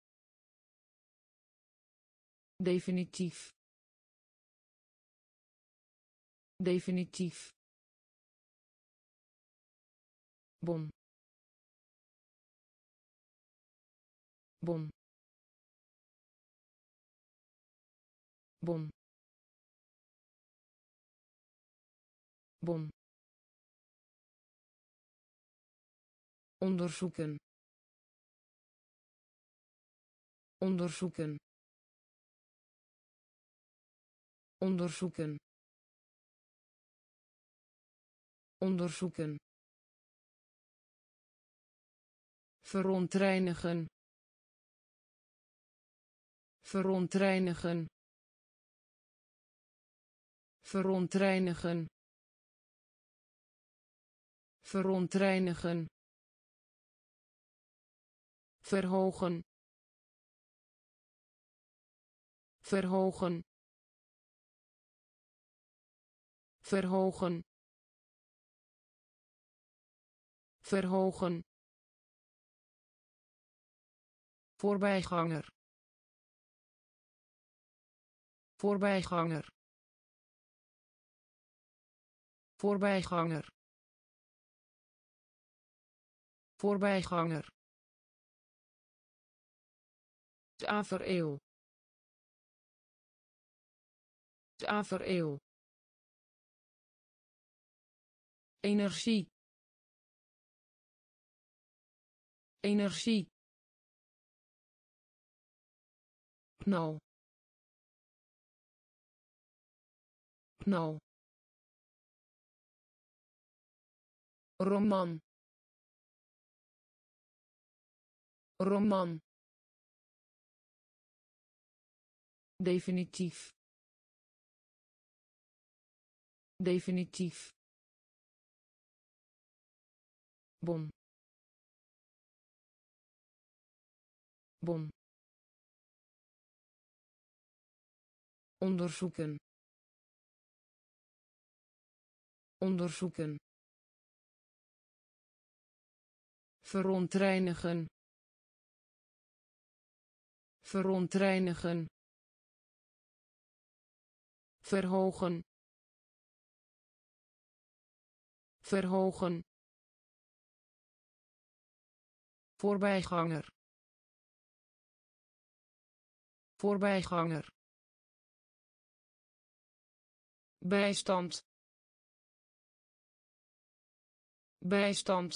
Definitief. Definitief. Bon. Bon. Bon. Bon. Onderzoeken. Onderzoeken. Onderzoeken. Onderzoeken. Verontreinigen. Verontreinigen. Verontreinigen. Verontreinigen. Verhogen. Verhogen. Verhogen. Verhogen. Voorbijganger. Voorbijganger. Voorbijganger. Voorbijganger. Tafereel. Tafereel. Energie. Energie. Knal. Knal. Roman. Roman. definitief, definitief, bon, bon, onderzoeken, onderzoeken, verontreinigen, verontreinigen, verhogen, verhogen, voorbijganger, voorbijganger, bijstand, bijstand,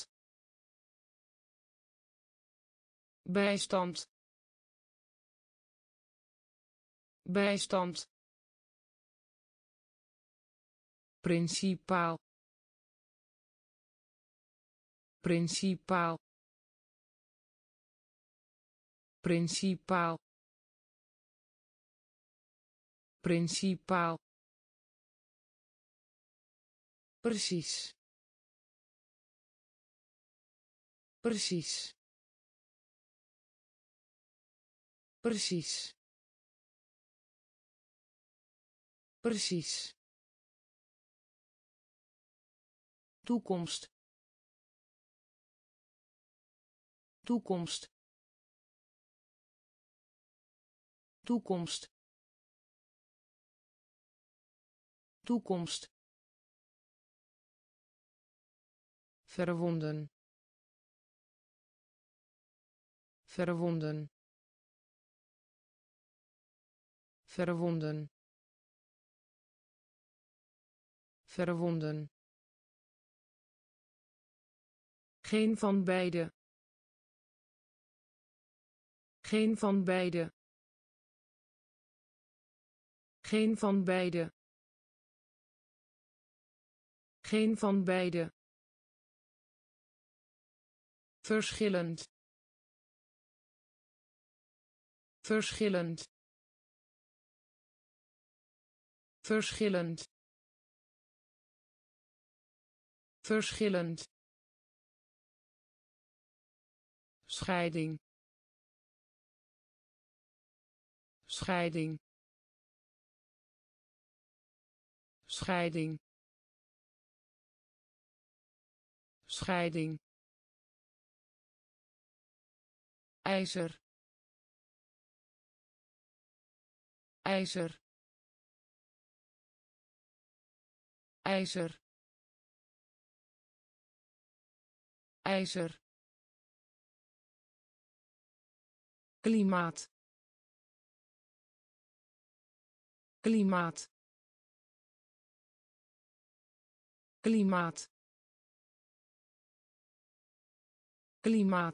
bijstand, bijstand, principaal, principaal, principaal, principaal, precies, precies, precies, precies, toekomst, toekomst, toekomst, toekomst, verwonden, verwonden, verwonden, verwonden, geen van beide, geen van beide, geen van beide, geen van beide, verschillend, verschillend, verschillend, verschillend, scheiding, scheiding, scheiding, scheiding, ijzer, ijzer, ijzer, ijzer, klimaat, klimaat, klimaat, klimaat,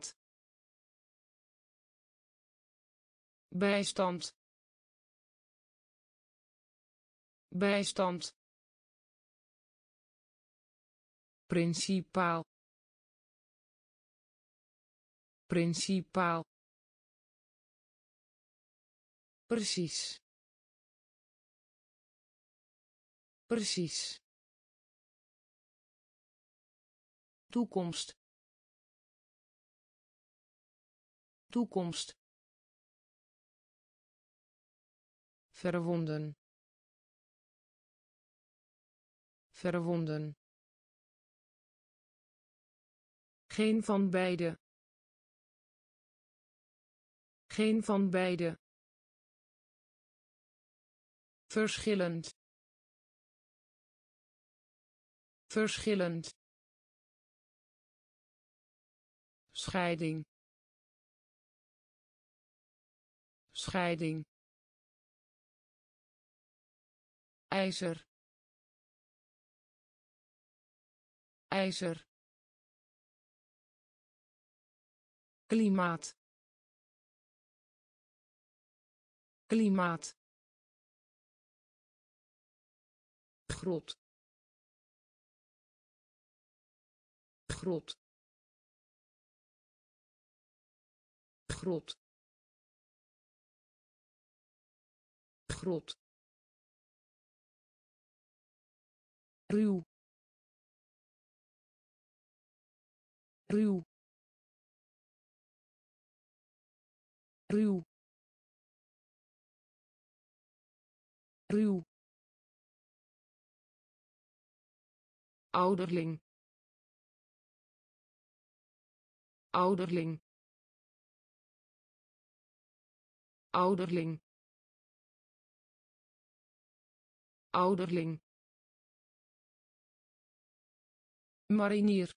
bijstand, bijstand, principaal, principaal, precies, precies, toekomst, toekomst, verwonden, verwonden, geen van beide, geen van beide, verschillend, verschillend, scheiding, scheiding, ijzer, ijzer, klimaat, klimaat, grot, grot, grot, grot, ruw, ruw, ruw, ruw, ouderling, ouderling, ouderling, ouderling, marinier,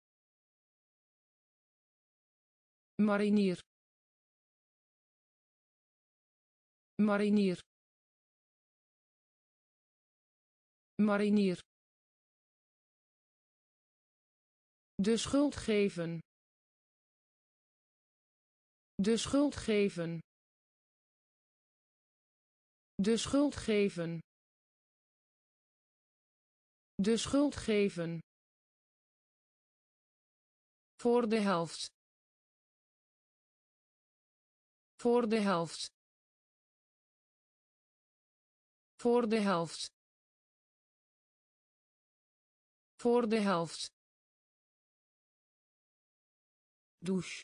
marinier, marinier, marinier, de schuld geven, de schuld geven, de schuld geven, de schuld geven, voor de helft, voor de helft, voor de helft, voor de helft, douche,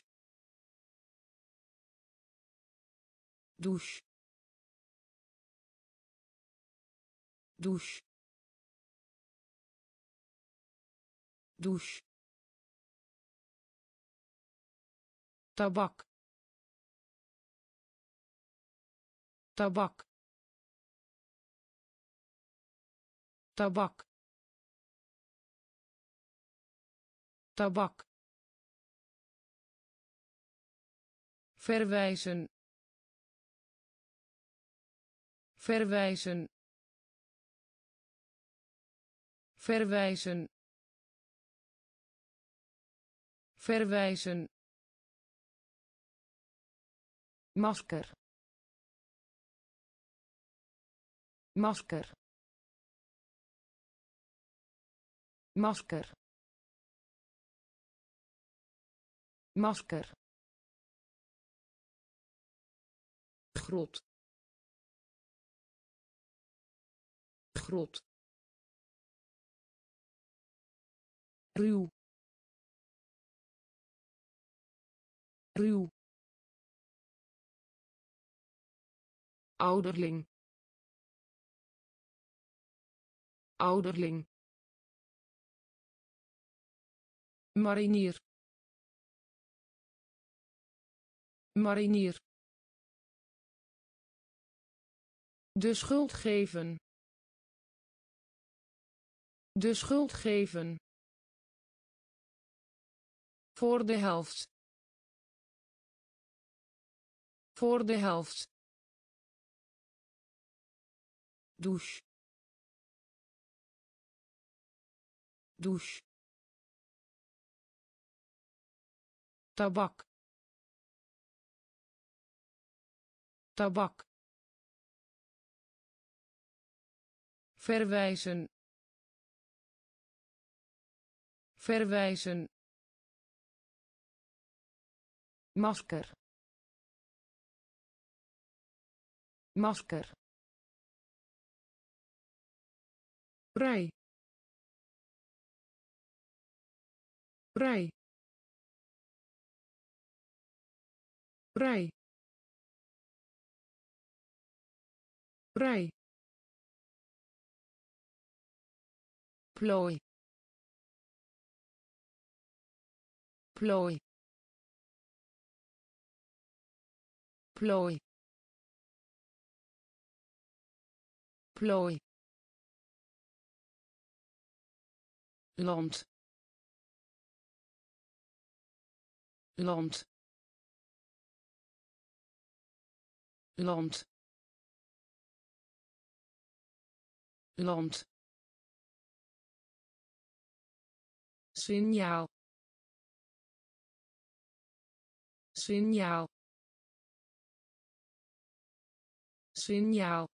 douche, douche, douche, tabak, tabak, tabak, tabak, verwijzen, verwijzen, verwijzen, verwijzen, masker, masker, masker, masker, grot, grot, ruw, ruw, ouderling, ouderling, marinier, marinier, de schuld geven, de schuld geven, voor de helft, voor de helft, douche, douche, tabak, tabak, verwijzen, verwijzen, masker, masker, vrij, vrij, vrij, vrij, plooi, plooi, plooi, plooi, land, land, land, land, signaal, signaal, signaal,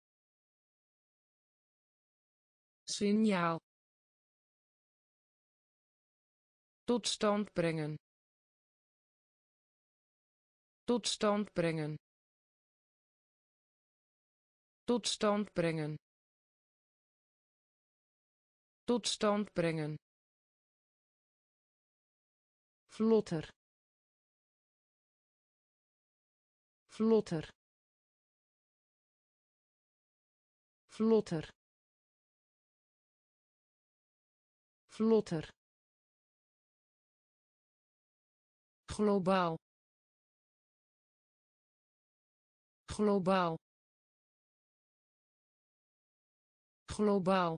signaal, tot stand brengen, tot stand brengen, Tot stand brengen. Tot stand brengen. Vlotter. Vlotter. Vlotter. Vlotter. Globaal. Globaal. Globaal.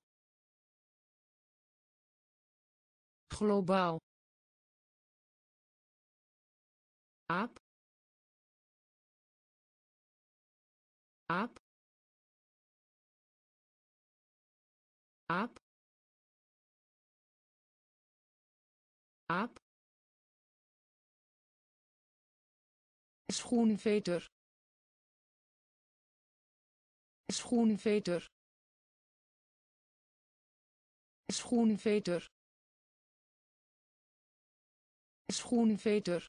Globaal. Aap. Aap. Aap. Aap. Schoenveter. Schoenveter. Schoenveter. Schoenveter.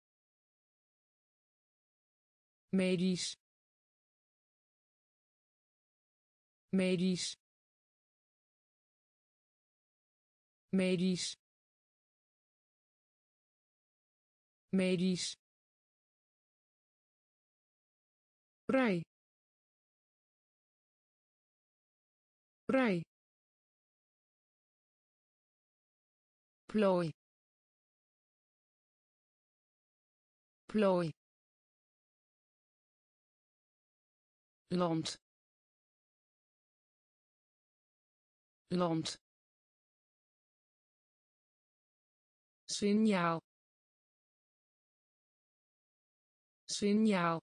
Medisch. Medisch. Medisch. Medisch. Vrij. Vrij. Plooi. Plooi. Land. Land. Signaal. Signaal.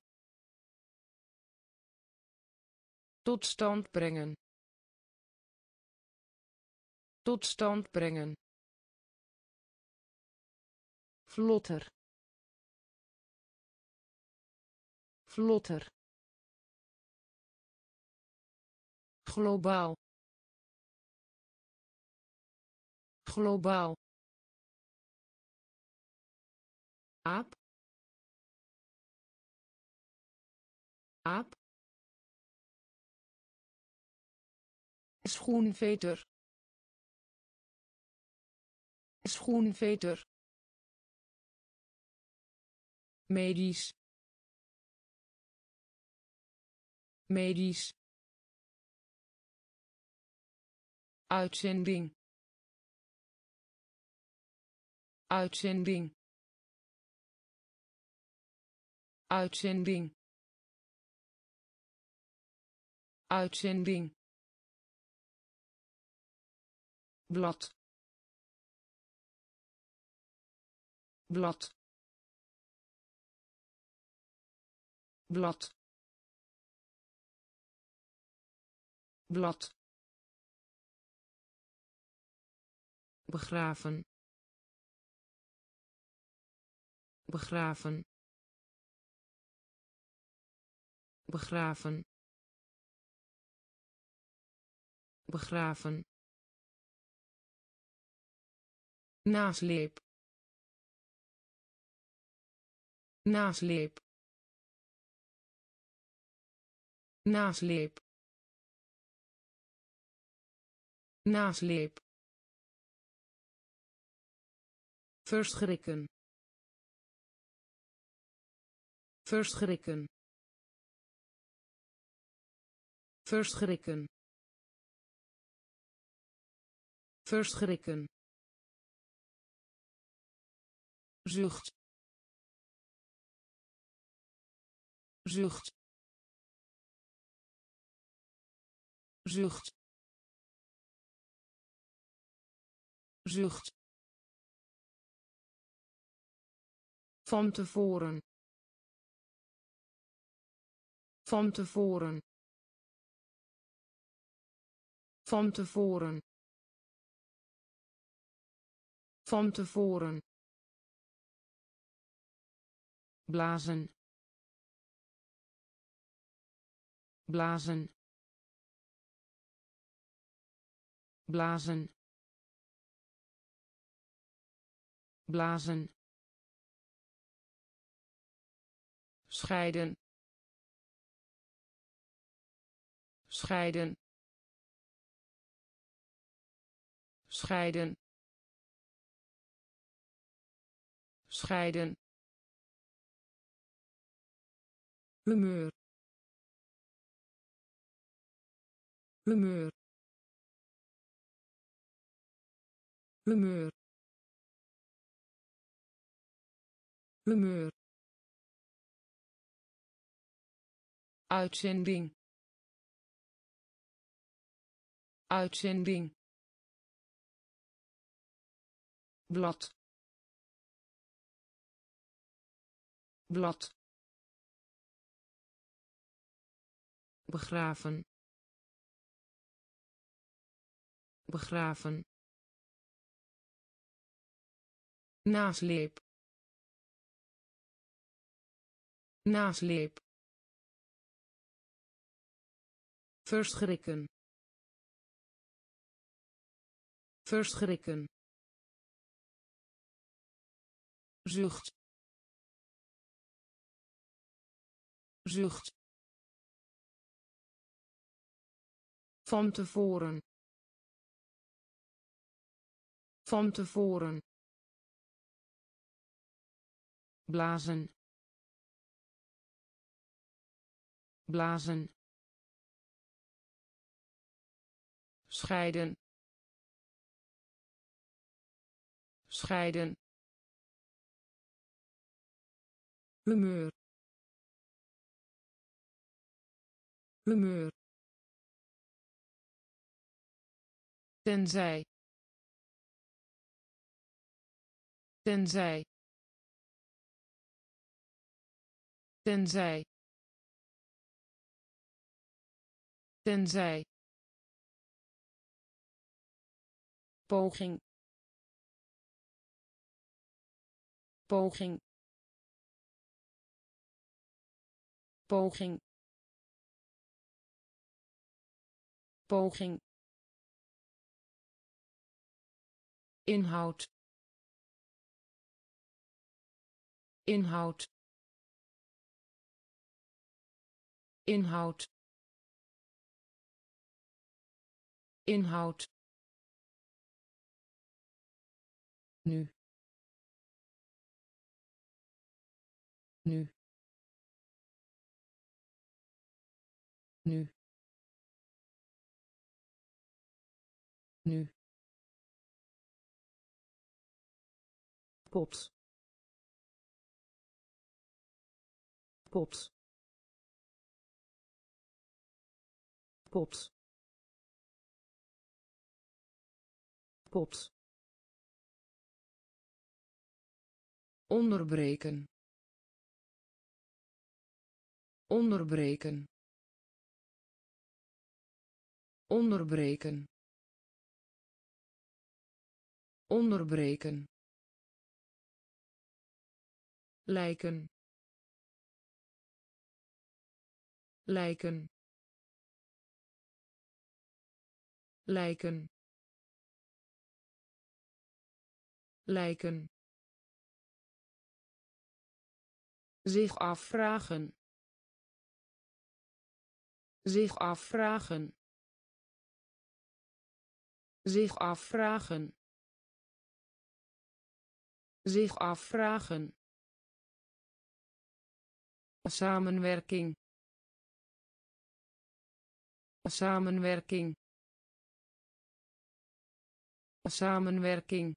Tot stand brengen. Tot stand brengen. Vlotter. Vlotter. Globaal. Globaal. Aap. Aap. Schoenveter. Schoenveter. Medisch. Medisch. Uitzending. Uitzending. Uitzending. Uitzending. Blad. Blad. Blad. Blad. Begraven. Begraven. Begraven. Begraven. Nasleep. Nasleep. Nasleep. Nasleep. Verschrikken. Verschrikken. Verschrikken. Verschrikken. Zucht. Zucht. Zucht. Zucht. Van tevoren. Van tevoren. Van tevoren. Van tevoren. Blazen. Blazen. Blazen. Blazen. Scheiden. scheiden scheiden scheiden humeur humeur humeur humeur uitzending uitzending blad blad begraven begraven nasleep nasleep verschrikken verschrikken zucht zucht van tevoren van tevoren blazen blazen scheiden scheiden humeur humeur tenzij tenzij tenzij tenzij poging poging poging poging inhoud inhoud inhoud inhoud nu nu nu nu pot pot pot pot onderbreken onderbreken onderbreken onderbreken lijken lijken lijken lijken zich afvragen zich afvragen zich afvragen zich afvragen samenwerking samenwerking samenwerking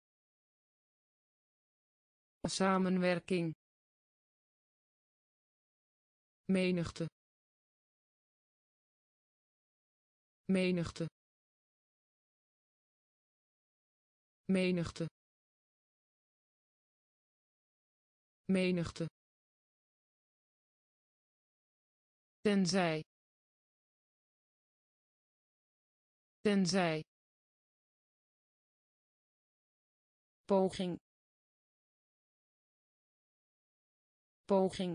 samenwerking menigte menigte menigte menigte tenzij tenzij poging poging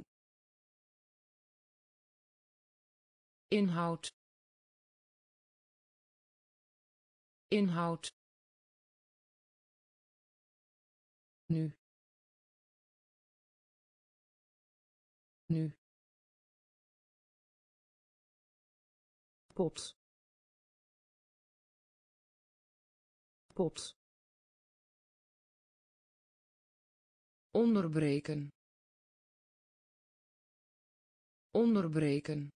inhoud inhoud nu nu pot pot onderbreken onderbreken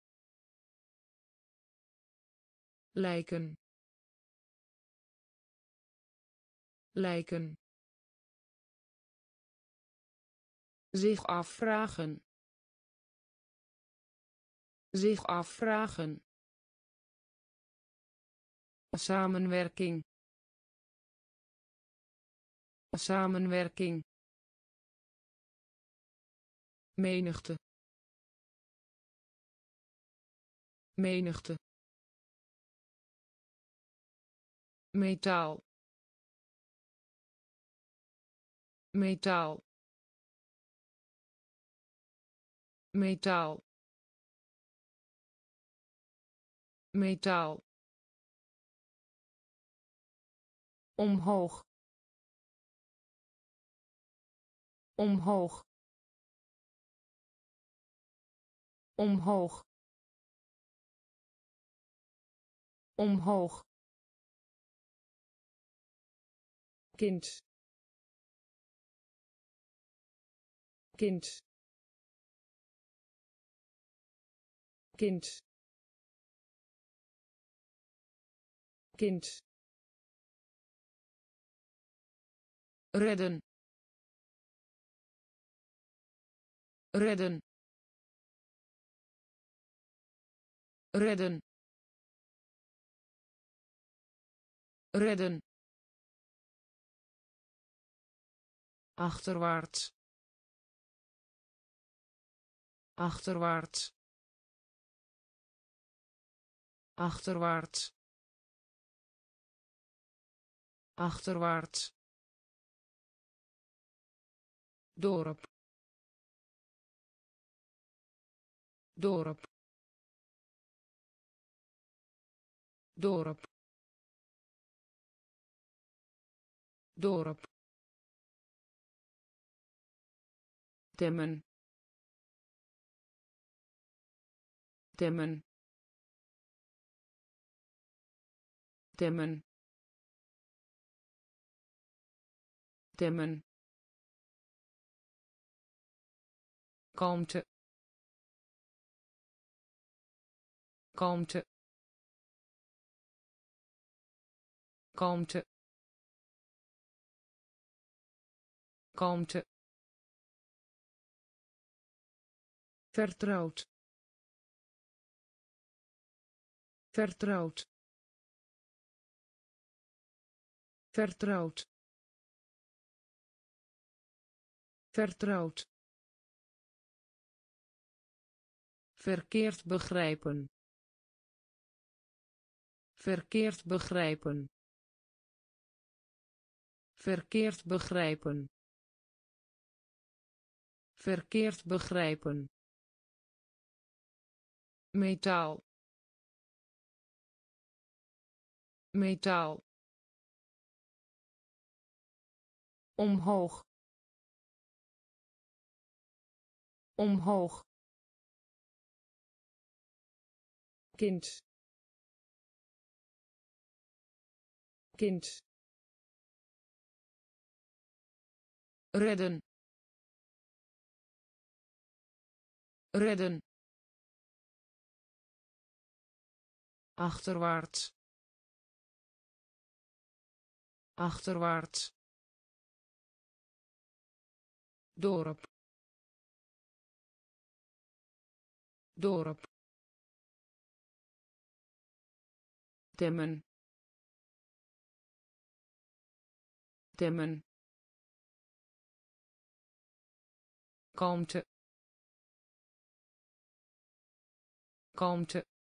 lijken lijken zich afvragen zich afvragen samenwerking samenwerking menigte menigte metaal metaal metaal metaal omhoog omhoog omhoog omhoog kind kind kind kind redden redden redden redden achterwaarts achterwaarts achterwaarts achterwaarts dorp dorp dorp dorp temmen temmen temmen temmen kalmte kalmte kalmte kalmte vertrouwd vertrouwd vertrouwd vertrouwd verkeerd begrijpen verkeerd begrijpen verkeerd begrijpen verkeerd begrijpen metaal metaal omhoog omhoog kind kind redden redden achterwaarts achterwaarts dorp dorp temmen temmen kalmte kalmte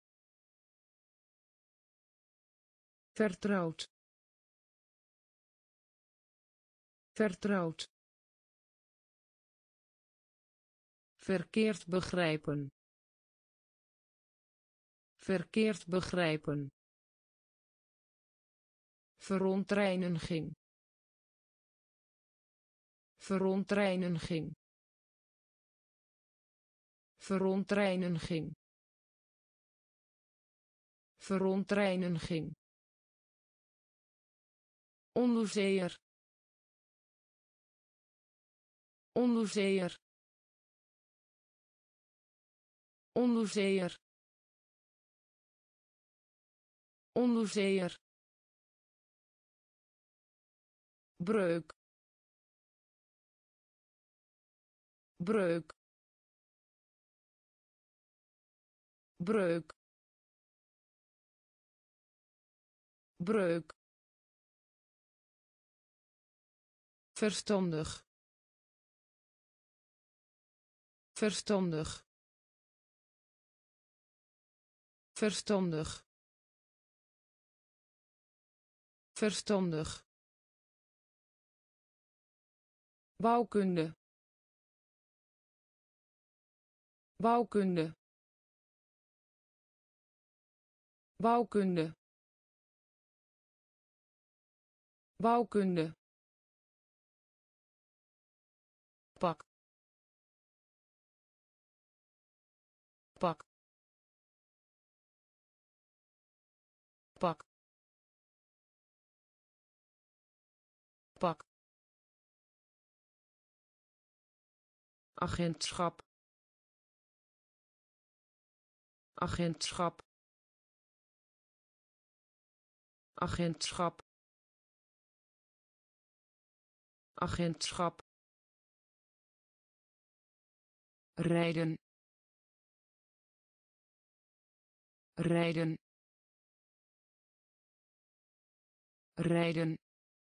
vertrouwd vertrouwd verkeerd begrijpen verkeerd begrijpen verontreiniging verontreiniging verontreiniging verontreiniging, onderzeeër, onderzeeër, onderzeeër, onderzeeër, breuk, breuk, breuk, breuk, verstandig, verstandig, verstandig, verstandig, bouwkunde, bouwkunde, bouwkunde, bouwkunde, pak, pak, pak, pak, agentschap, agentschap, agentschap, agentschap, rijden, rijden, rijden,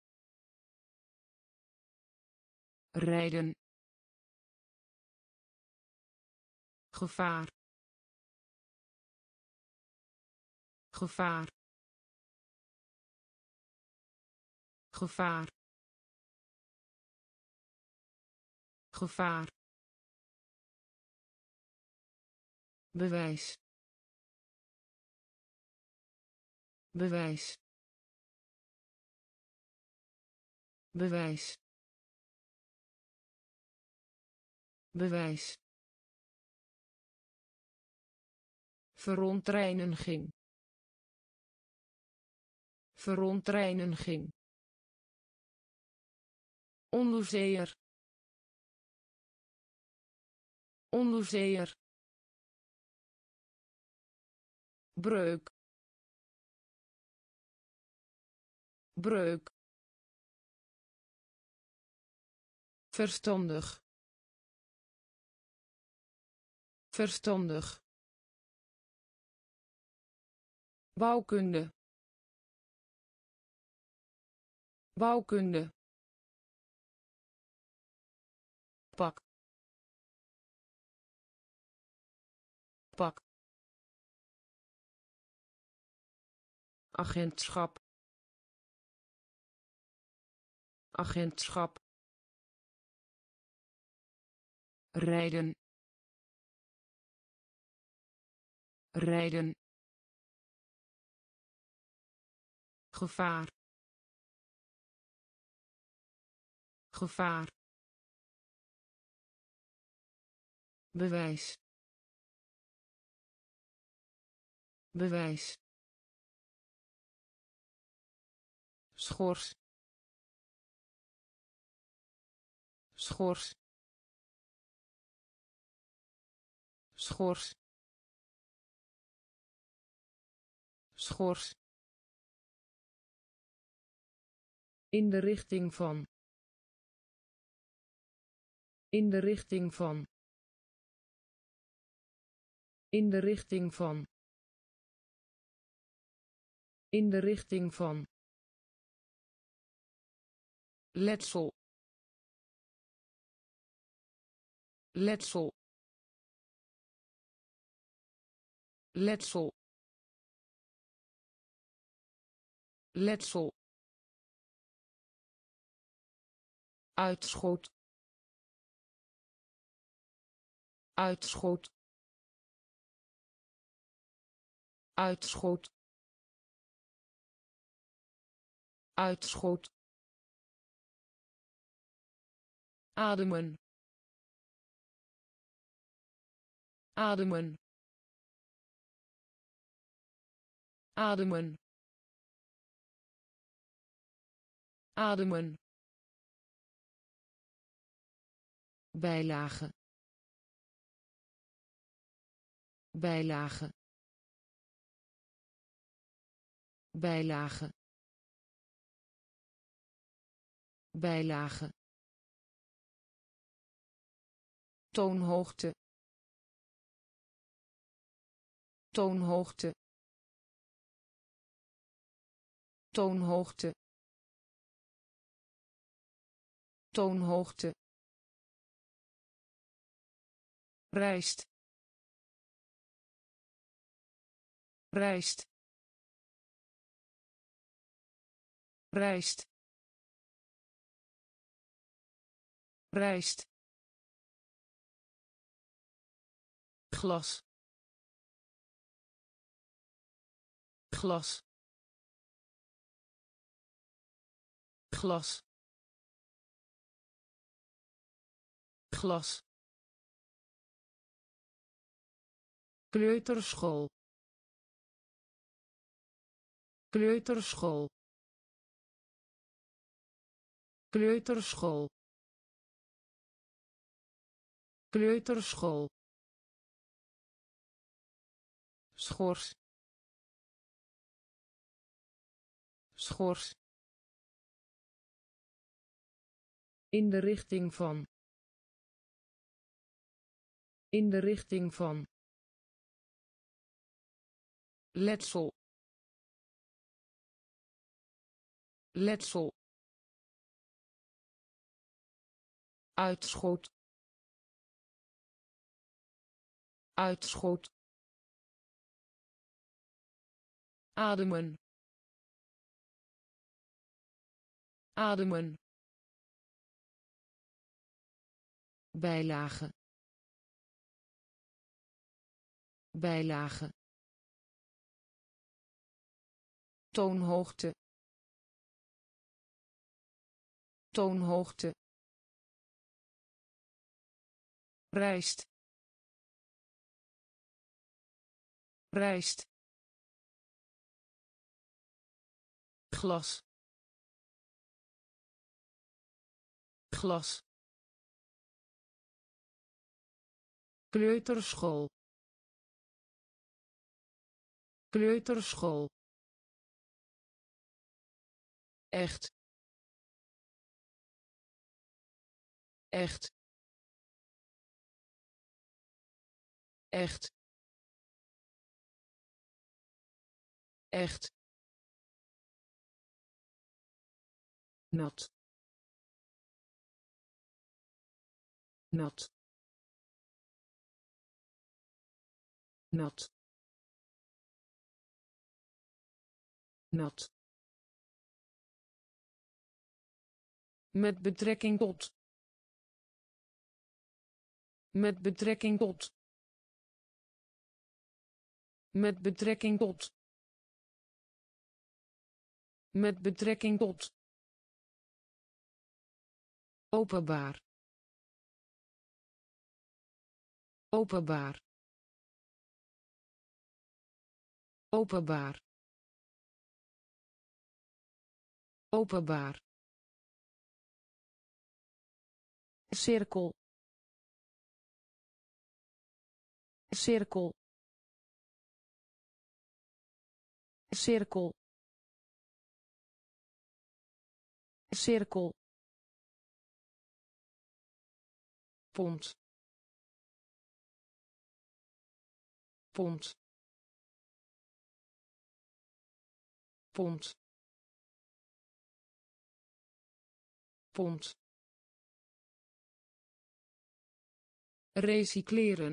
rijden, gevaar, gevaar, gevaar, gevaar, bewijs, bewijs, bewijs, bewijs, verontreiniging, verontreiniging, onderzeeër, onderzeeër, breuk, breuk, verstandig, verstandig, bouwkunde, bouwkunde, pak, pak, agentschap, agentschap, rijden, rijden, gevaar, gevaar, bewijs, bewijs, schors, schors, schors, schors, in de richting van, in de richting van, in de richting van, in de richting van, letsel, letsel, letsel, letsel, uitschot, uitschot, uitschot, uitschot, ademen, ademen, ademen, ademen, bijlage, bijlage, bijlage, bijlage, toonhoogte, toonhoogte, toonhoogte, toonhoogte, rijst, rijst, rijst, rijst, glas, glas, glas, glas, kleuterschool, kleuterschool, kleuterschool, kleuterschool, schors, schors, in de richting van, in de richting van, letsel, letsel, uitschot, uitschot, ademen, ademen, bijlage, bijlage, toonhoogte, toonhoogte, rijst, rijst, glas, glas, kleuterschool, kleuterschool, echt, echt, echt, echt, nat, nat, nat, nat, met betrekking tot, met betrekking tot, met betrekking tot, met betrekking tot, openbaar, openbaar, openbaar, openbaar, cirkel, cirkel, cirkel, cirkel, pond, pond, pond, pond, recycleren,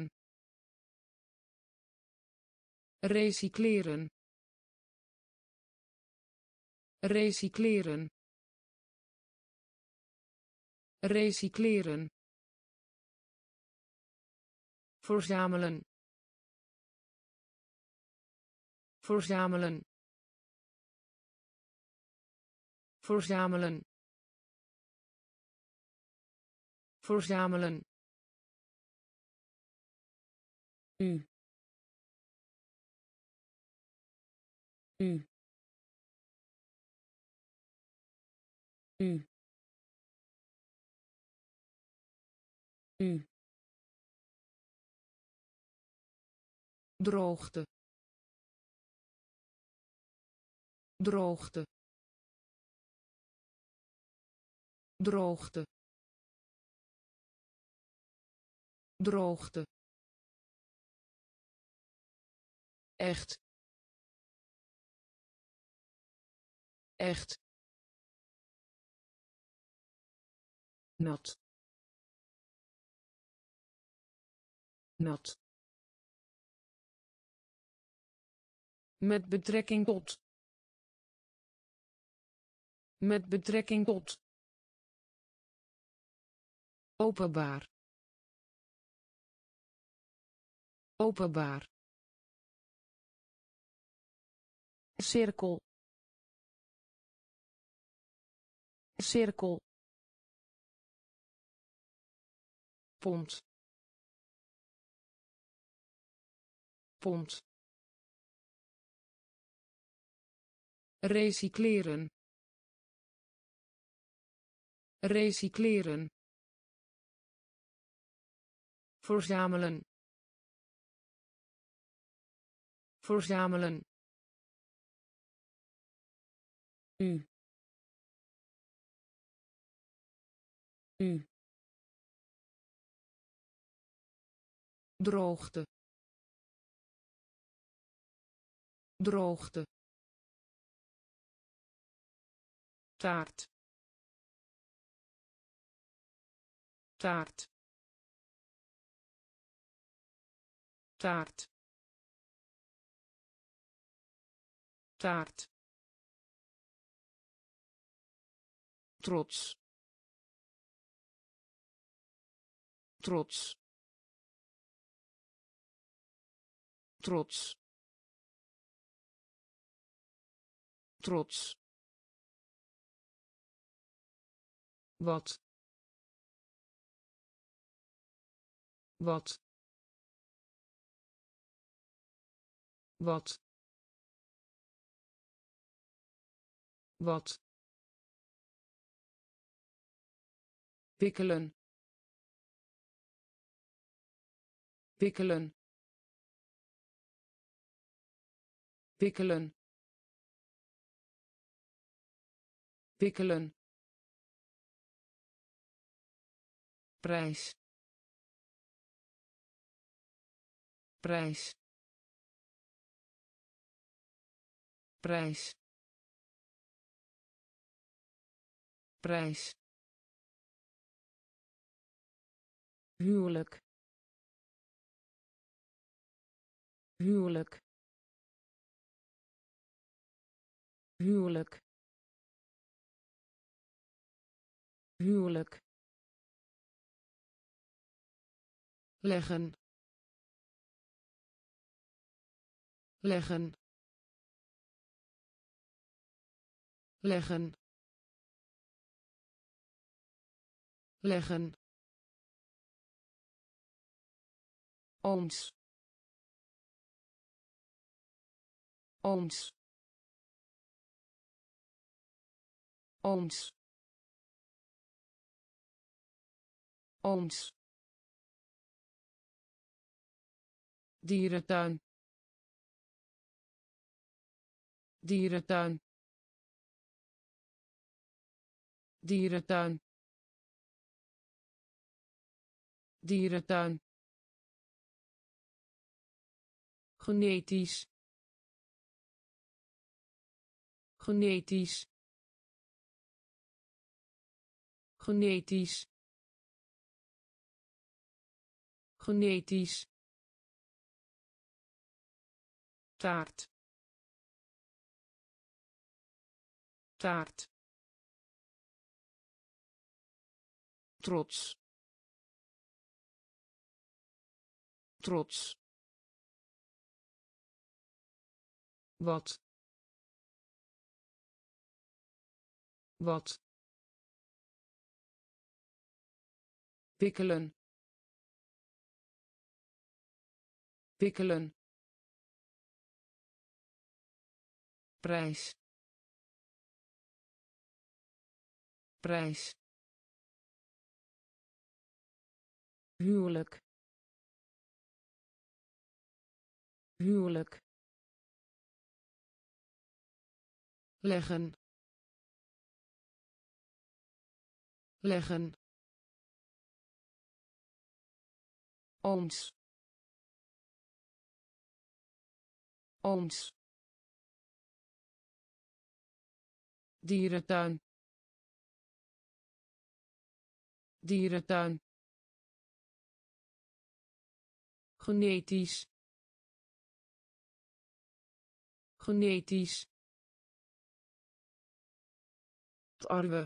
recycleren, recycleren, recycleren, verzamelen, verzamelen, verzamelen, verzamelen, u, U. U. U. Droogte. Droogte. Droogte. Droogte. Echt. Echt. Nat. Nat. Met betrekking tot. Met betrekking tot. Openbaar. Openbaar. Cirkel. Cirkel. Pond. Pond. Recycleren. Recycleren. Verzamelen. Verzamelen. U. U. Droogte. Droogte. Taart. Taart. Taart. Taart. Trots. Trots. Trots. Trots. Wat. Wat. Wat. Wat. Wikkelen. Wikkelen. Wikkelen. Wikkelen. Prijs. Prijs. Prijs. Prijs. Huwelijk. Huwelijk. Huwelijk. Huwelijk. Leggen. Leggen. Leggen. Leggen. Ons. Ons. Ons. Ons. Dierentuin. Dierentuin. Dierentuin. Dierentuin. Genetisch. Genetisch. Genetisch. Genetisch. Taart. Taart. Trots. Trots. Wat. Wat. Wikkelen. Wikkelen. prijs prijs huwelijk huwelijk leggen leggen ons ons dierentuin dierentuin genetisch genetisch tarwe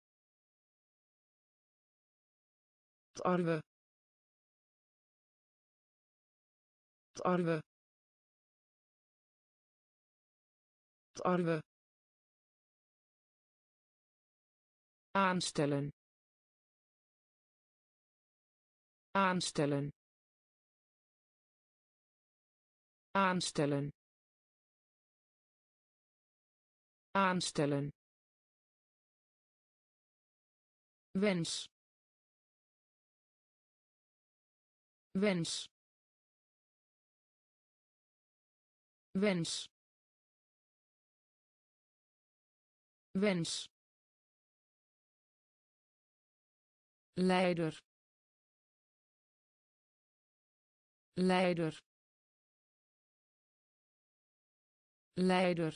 tarwe tarwe tarwe aanstellen aanstellen aanstellen aanstellen wens wens wens wens leider leider leider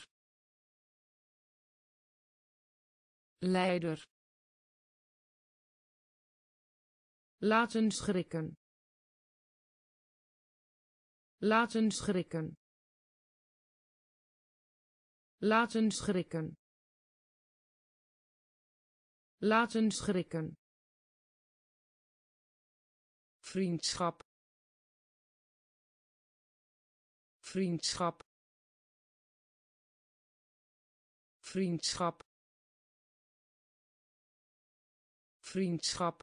leider laten schrikken laten schrikken laten schrikken laten schrikken vriendschap vriendschap vriendschap vriendschap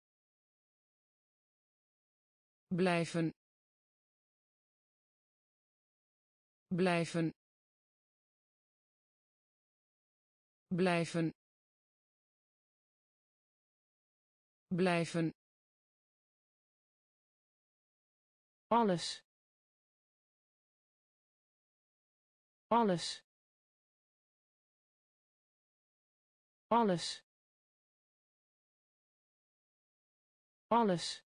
blijven blijven blijven blijven alles alles alles alles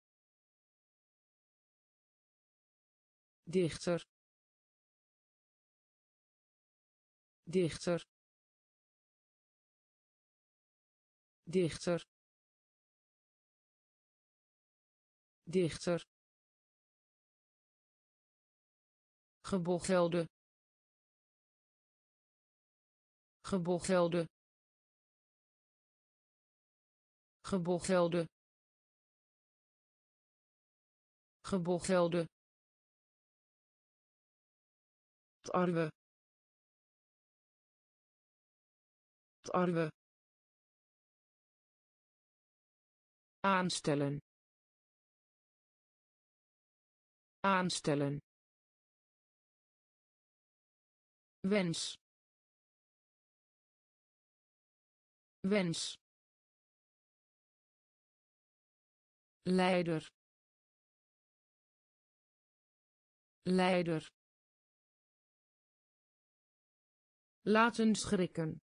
dichter dichter dichter dichter gebochelde gebochelde gebochelde gebochelde tarwe tarwe aanstellen aanstellen wens wens leider leider laten schrikken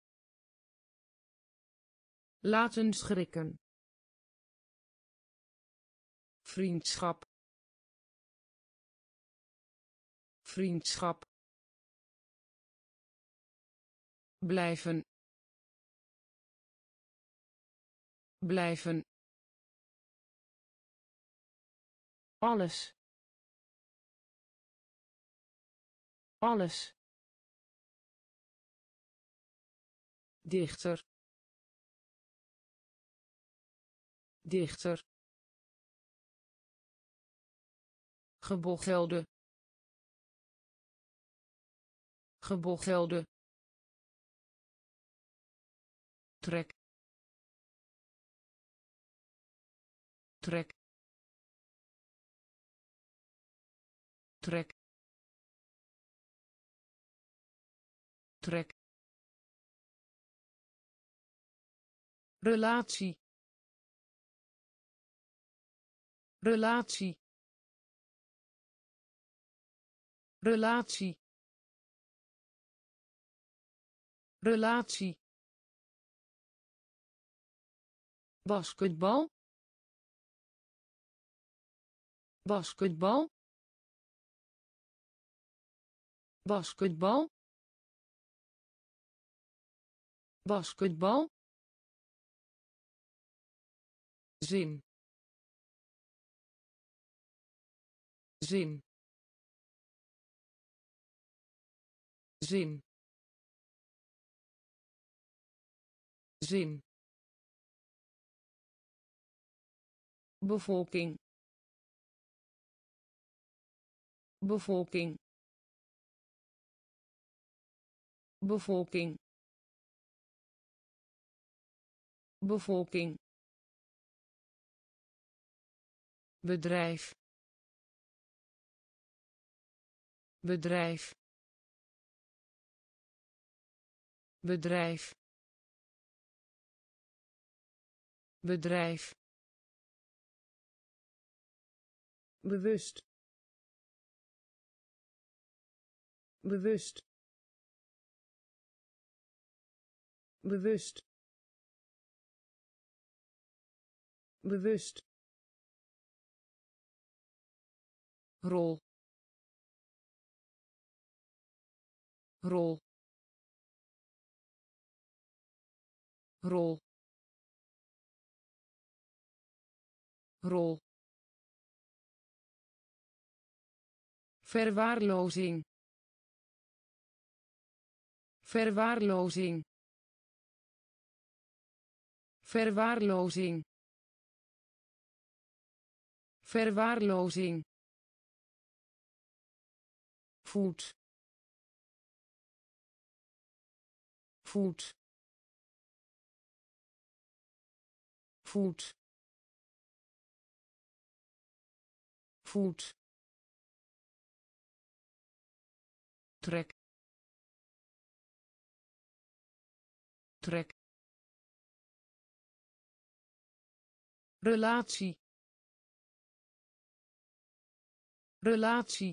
laten schrikken vriendschap vriendschap blijven blijven alles alles dichter dichter gebochelde gebochelde trek trek trek trek, relatie, relatie, relatie, relatie, basketbal, basketbal, basketbal, basketbal, zin, zin, zin, zin, bevolking, bevolking, bevolking, bevolking, bedrijf, bedrijf, bedrijf, bedrijf, bewust, bewust, bewust, bewust, rol, rol, rol, rol, verwaarlozing, verwaarlozing, verwaarlozing, verwaarlozing, voet, voet, voet, voet, trek, trek, relatie, relatie,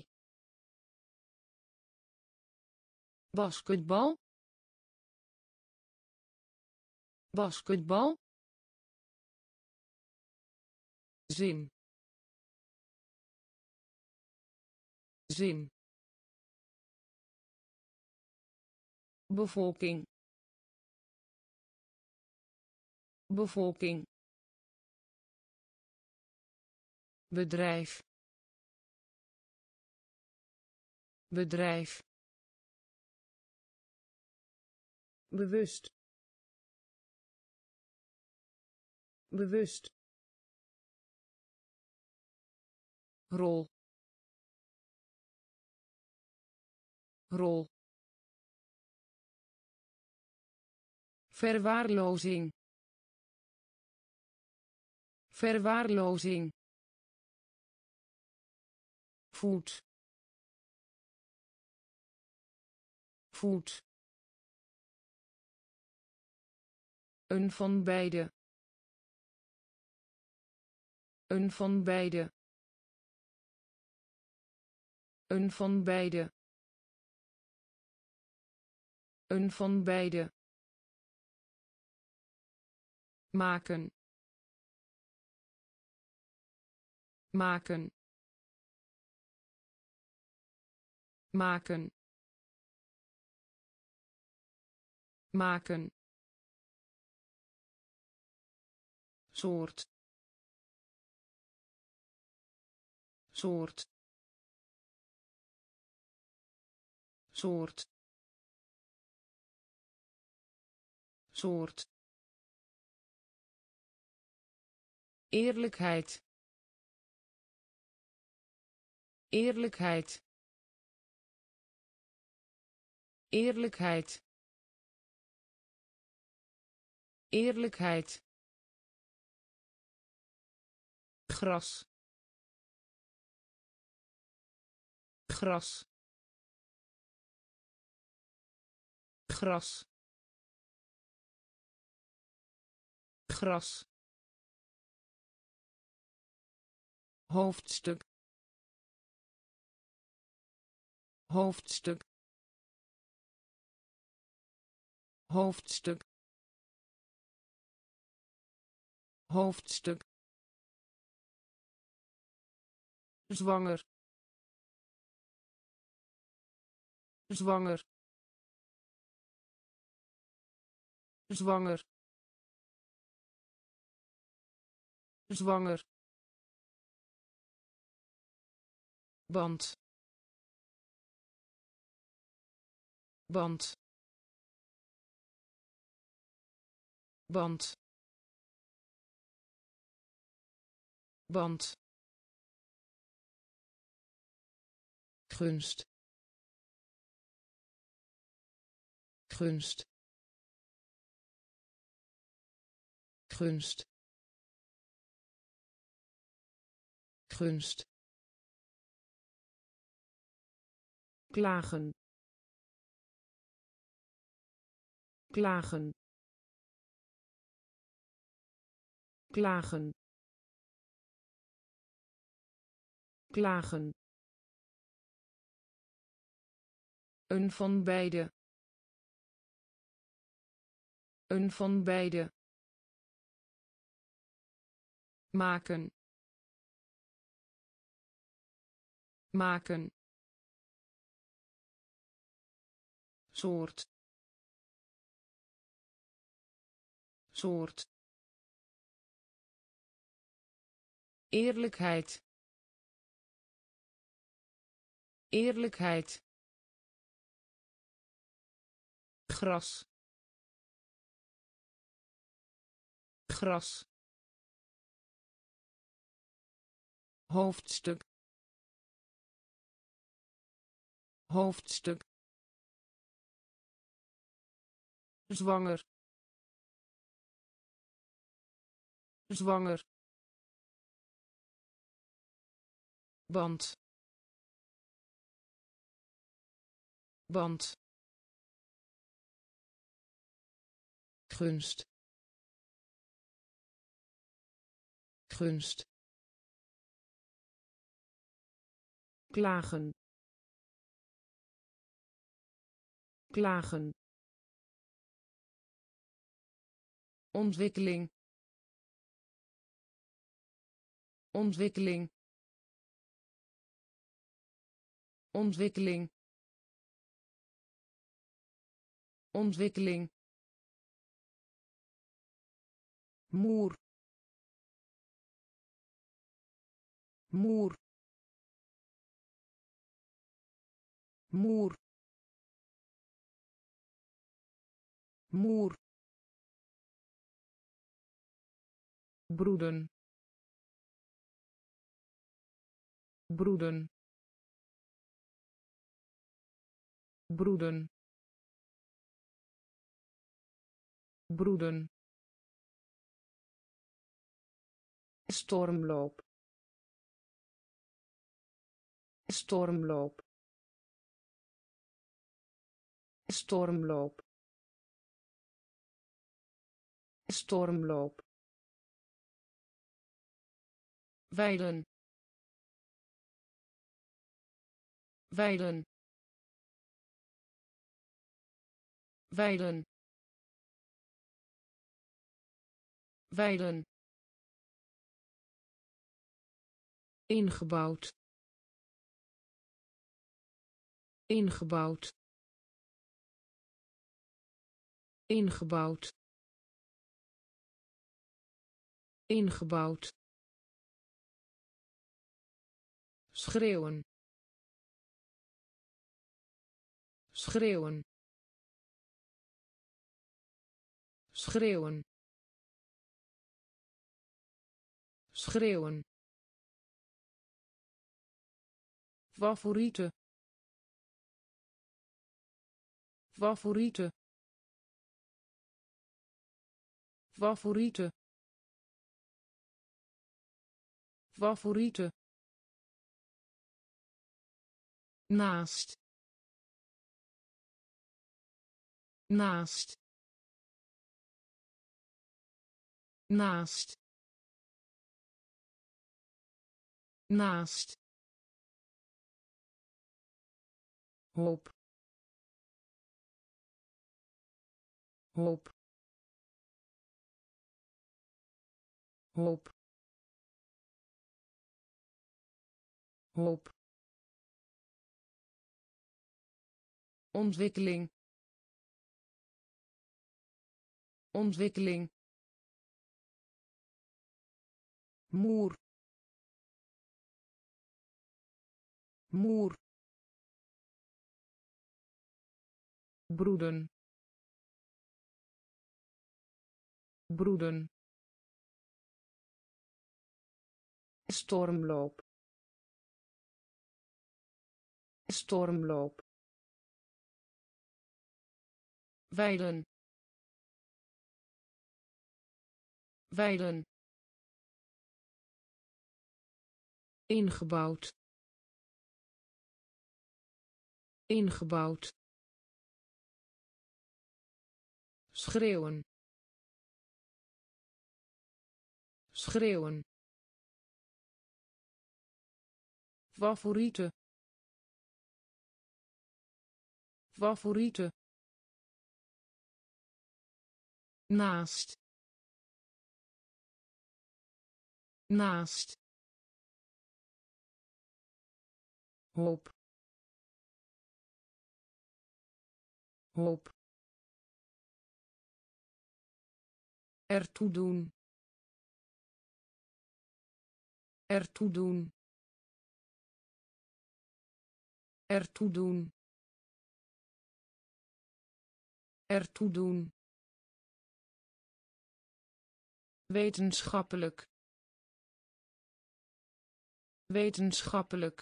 basketbal, basketbal, zin, zin, bevolking, bevolking, bedrijf, bedrijf, bewust, bewust, rol, rol, verwaarlozing, verwaarlozing, voet, voet, een van beide, een van beide, een van beide, een van beide, maken, maken, maken, maken, soort, soort, soort, soort, eerlijkheid, eerlijkheid, eerlijkheid, eerlijkheid, gras, gras, gras, gras, hoofdstuk, hoofdstuk, hoofdstuk, hoofdstuk, zwanger, zwanger, zwanger, zwanger, band, band, band, band, gunst, gunst, gunst, gunst, klagen, klagen, klagen, klagen, een van beide, een van beide, maken, maken, soort, soort, eerlijkheid, eerlijkheid, gras, gras, hoofdstuk, hoofdstuk, zwanger, zwanger, band, band, gunst, gunst, klagen, klagen, ontwikkeling, ontwikkeling, ontwikkeling, ontwikkeling, moer, moer, moer, moer, broeden, broeden, broeden, broeden, stormloop, stormloop, stormloop, stormloop, weiden, weiden, weiden, weiden, ingebouwd, ingebouwd, ingebouwd, ingebouwd, schreeuwen, schreeuwen, schreeuwen, schreeuwen, favoriete, favoriete, favoriete, favoriete, naast, naast naast naast hoop hoop hoop hoop ontwikkeling ontwikkeling moer moer broeden broeden stormloop stormloop weiden weiden ingebouwd ingebouwd schreeuwen schreeuwen favoriete favoriete naast naast hoop hoop ertoe doen ertoe doen ertoe doen ertoe doen wetenschappelijk wetenschappelijk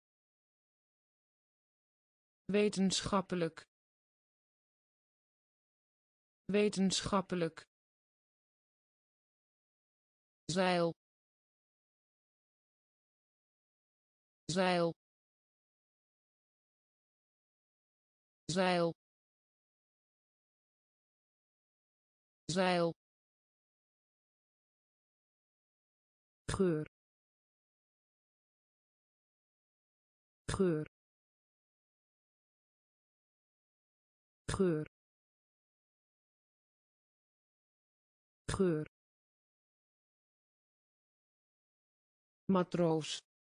wetenschappelijk wetenschappelijk zeil zeil zeil zeil geur geur geur geur matroos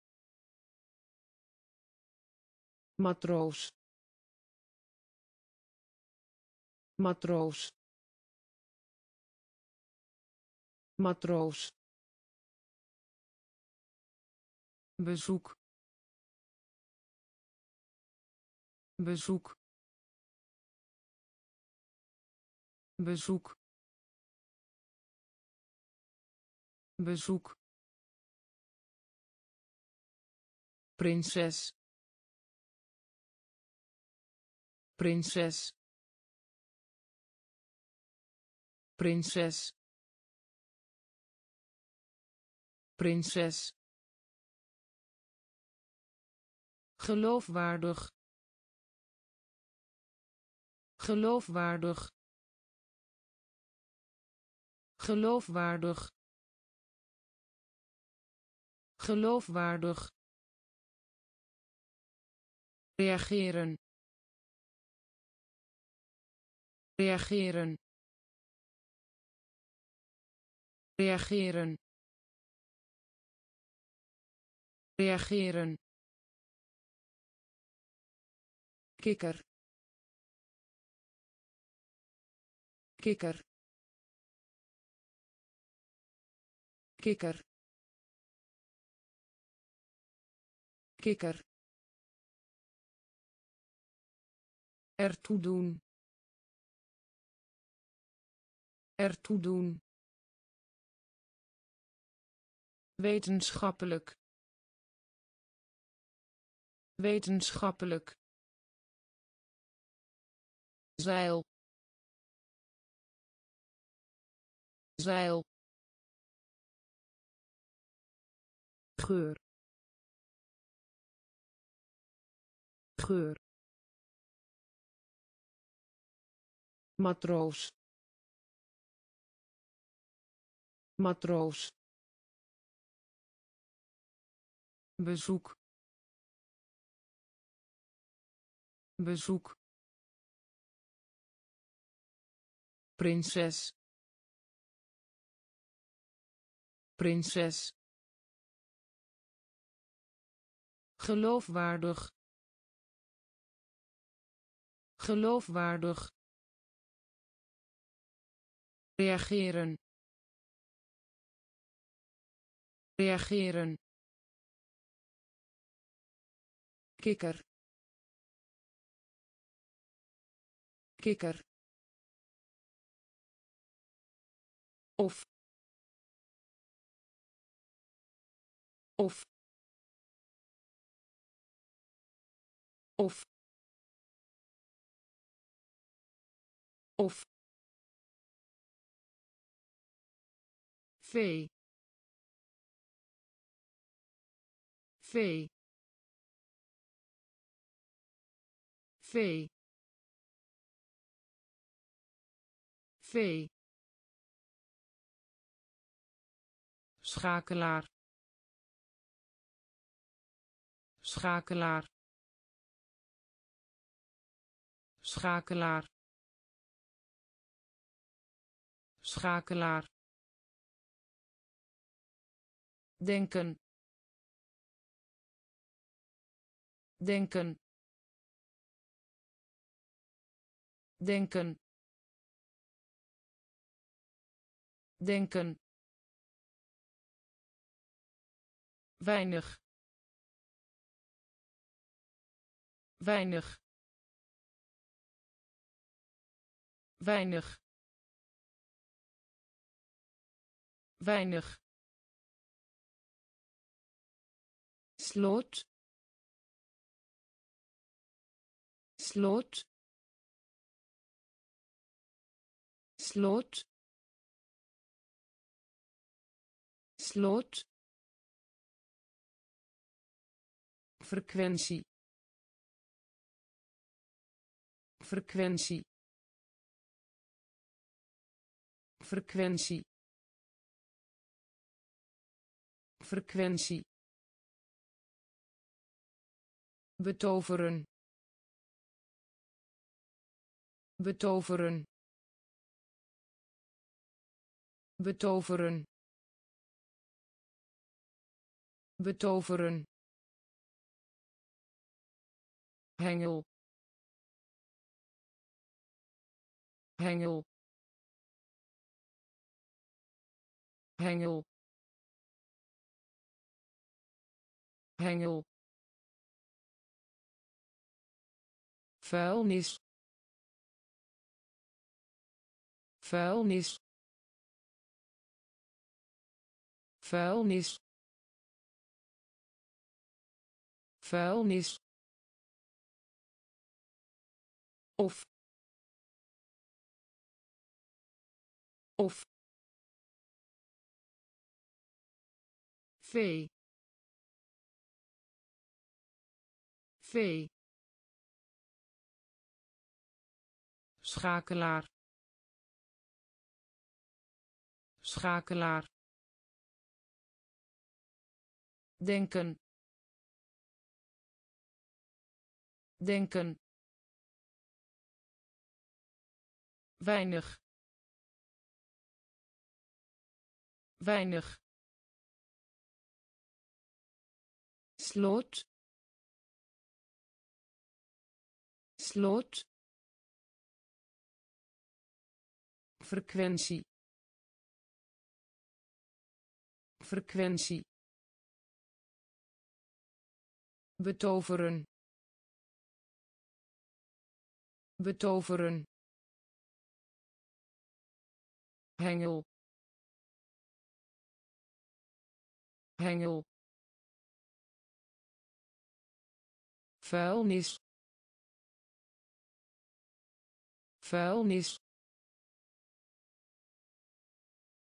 matroos matroos matroos bezoek bezoek bezoek bezoek prinses prinses prinses prinses geloofwaardig geloofwaardig geloofwaardig geloofwaardig reageren reageren reageren reageren kikker kikker kikker kikker ertoe doen ertoe doen wetenschappelijk wetenschappelijk zeil zeil geur geur matroos, matroos, bezoek, bezoek, prinses, prinses, geloofwaardig, geloofwaardig, reageren, reageren, kikker, kikker, of of of of vee, vee, vee, vee, schakelaar, schakelaar, schakelaar, schakelaar, denken, denken, denken, denken, weinig, weinig, weinig, weinig, sloot, sloot, sloot, sloot, frequentie, frequentie, frequentie, frequentie, betoveren, betoveren, betoveren, betoveren, hengel, hengel, hengel, hengel, vuilnis, vuilnis, vuilnis, vuilnis, of of vee, vee, schakelaar, schakelaar, denken, denken, weinig, weinig, sloot, sloot, frequentie, frequentie, betoveren, betoveren, hengel, hengel, vuilnis, vuilnis,